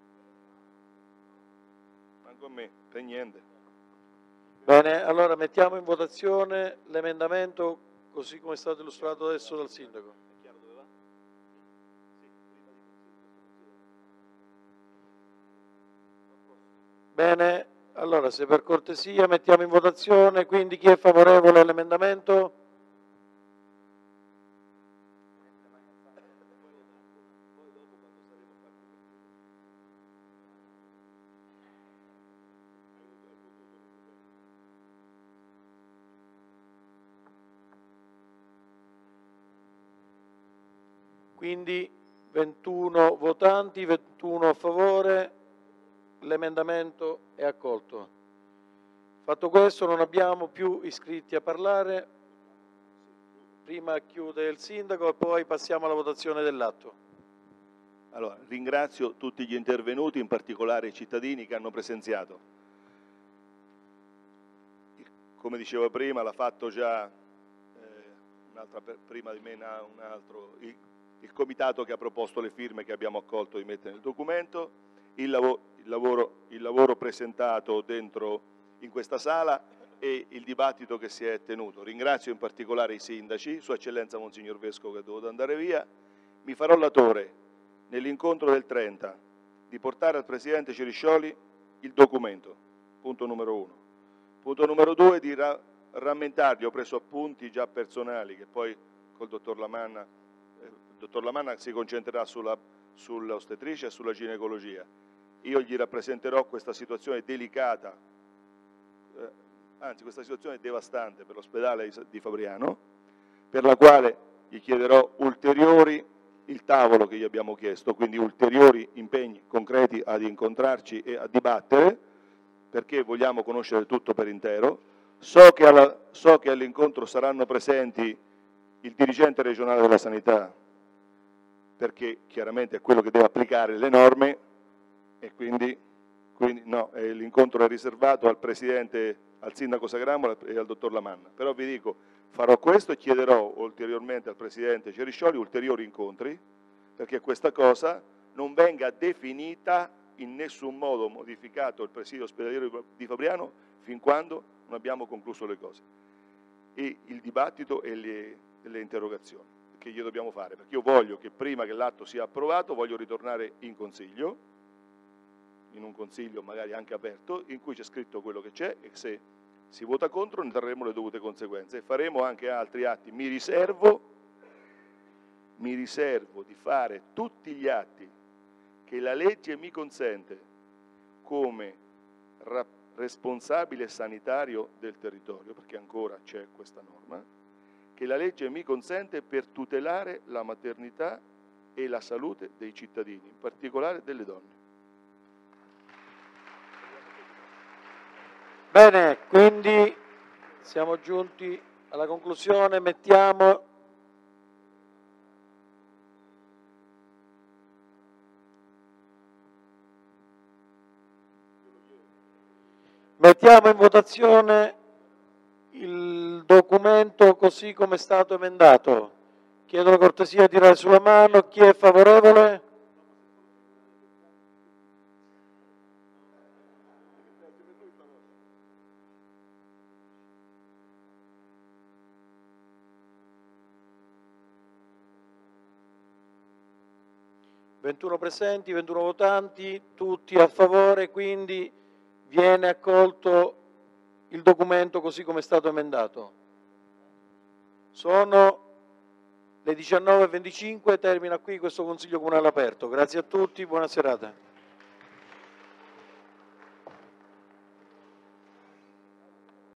Speaker 3: manco a me, per niente.
Speaker 1: Bene, allora mettiamo in votazione l'emendamento così come è stato illustrato adesso dal Sindaco. Bene, allora se per cortesia mettiamo in votazione, quindi chi è favorevole all'emendamento? Quindi 21 votanti, 21 a favore, l'emendamento è accolto. Fatto questo non abbiamo più iscritti a parlare, prima chiude il Sindaco e poi passiamo alla votazione dell'atto.
Speaker 3: Allora, ringrazio tutti gli intervenuti, in particolare i cittadini che hanno presenziato. Come dicevo prima, l'ha fatto già prima di me un altro, il comitato che ha proposto le firme che abbiamo accolto di mettere nel documento, il lavoro presentato in questa sala e il dibattito che si è tenuto. Ringrazio in particolare i sindaci, Sua Eccellenza Monsignor Vescovo che è dovuto andare via. Mi farò latore nell'incontro del 30 di portare al Presidente Ceriscioli il documento, punto numero 1. Punto numero 2, di rammentargli, ho preso appunti già personali che poi col dottor Lamanna si concentrerà sull'ostetricia e sulla ginecologia. Io gli rappresenterò questa situazione delicata, anzi questa situazione devastante per l'ospedale di Fabriano, per la quale gli chiederò il tavolo che gli abbiamo chiesto, quindi ulteriori impegni concreti ad incontrarci e a dibattere, perché vogliamo conoscere tutto per intero. So che all'incontro saranno presenti il dirigente regionale della sanità, perché chiaramente è quello che deve applicare le norme e quindi no, l'incontro è riservato al Presidente, al Sindaco Sagramola e al Dottor Lamanna. Però vi dico, farò questo e chiederò ulteriormente al Presidente Ceriscioli ulteriori incontri, perché questa cosa non venga definita in nessun modo modificato il presidio ospedaliero di Fabriano fin quando non abbiamo concluso le cose. E il dibattito e le interrogazioni che gli dobbiamo fare, perché io voglio che prima che l'atto sia approvato voglio ritornare in consiglio, in un consiglio magari anche aperto, in cui c'è scritto quello che c'è e se si vota contro ne trarremo le dovute conseguenze e faremo anche altri atti. Mi riservo di fare tutti gli atti che la legge mi consente come responsabile sanitario del territorio, perché ancora c'è questa norma, che la legge mi consente per tutelare la maternità e la salute dei cittadini, in particolare delle donne.
Speaker 1: Bene, quindi siamo giunti alla conclusione, mettiamo in votazione il documento così come è stato emendato. Chiedo la cortesia di tirare sulla mano. Chi è favorevole? (21 presenti, 21 votanti, tutti a favore, quindi viene accolto il documento così come è stato emendato. Sono le 19:25, termina qui questo Consiglio Comunale aperto. Grazie a tutti, buona serata.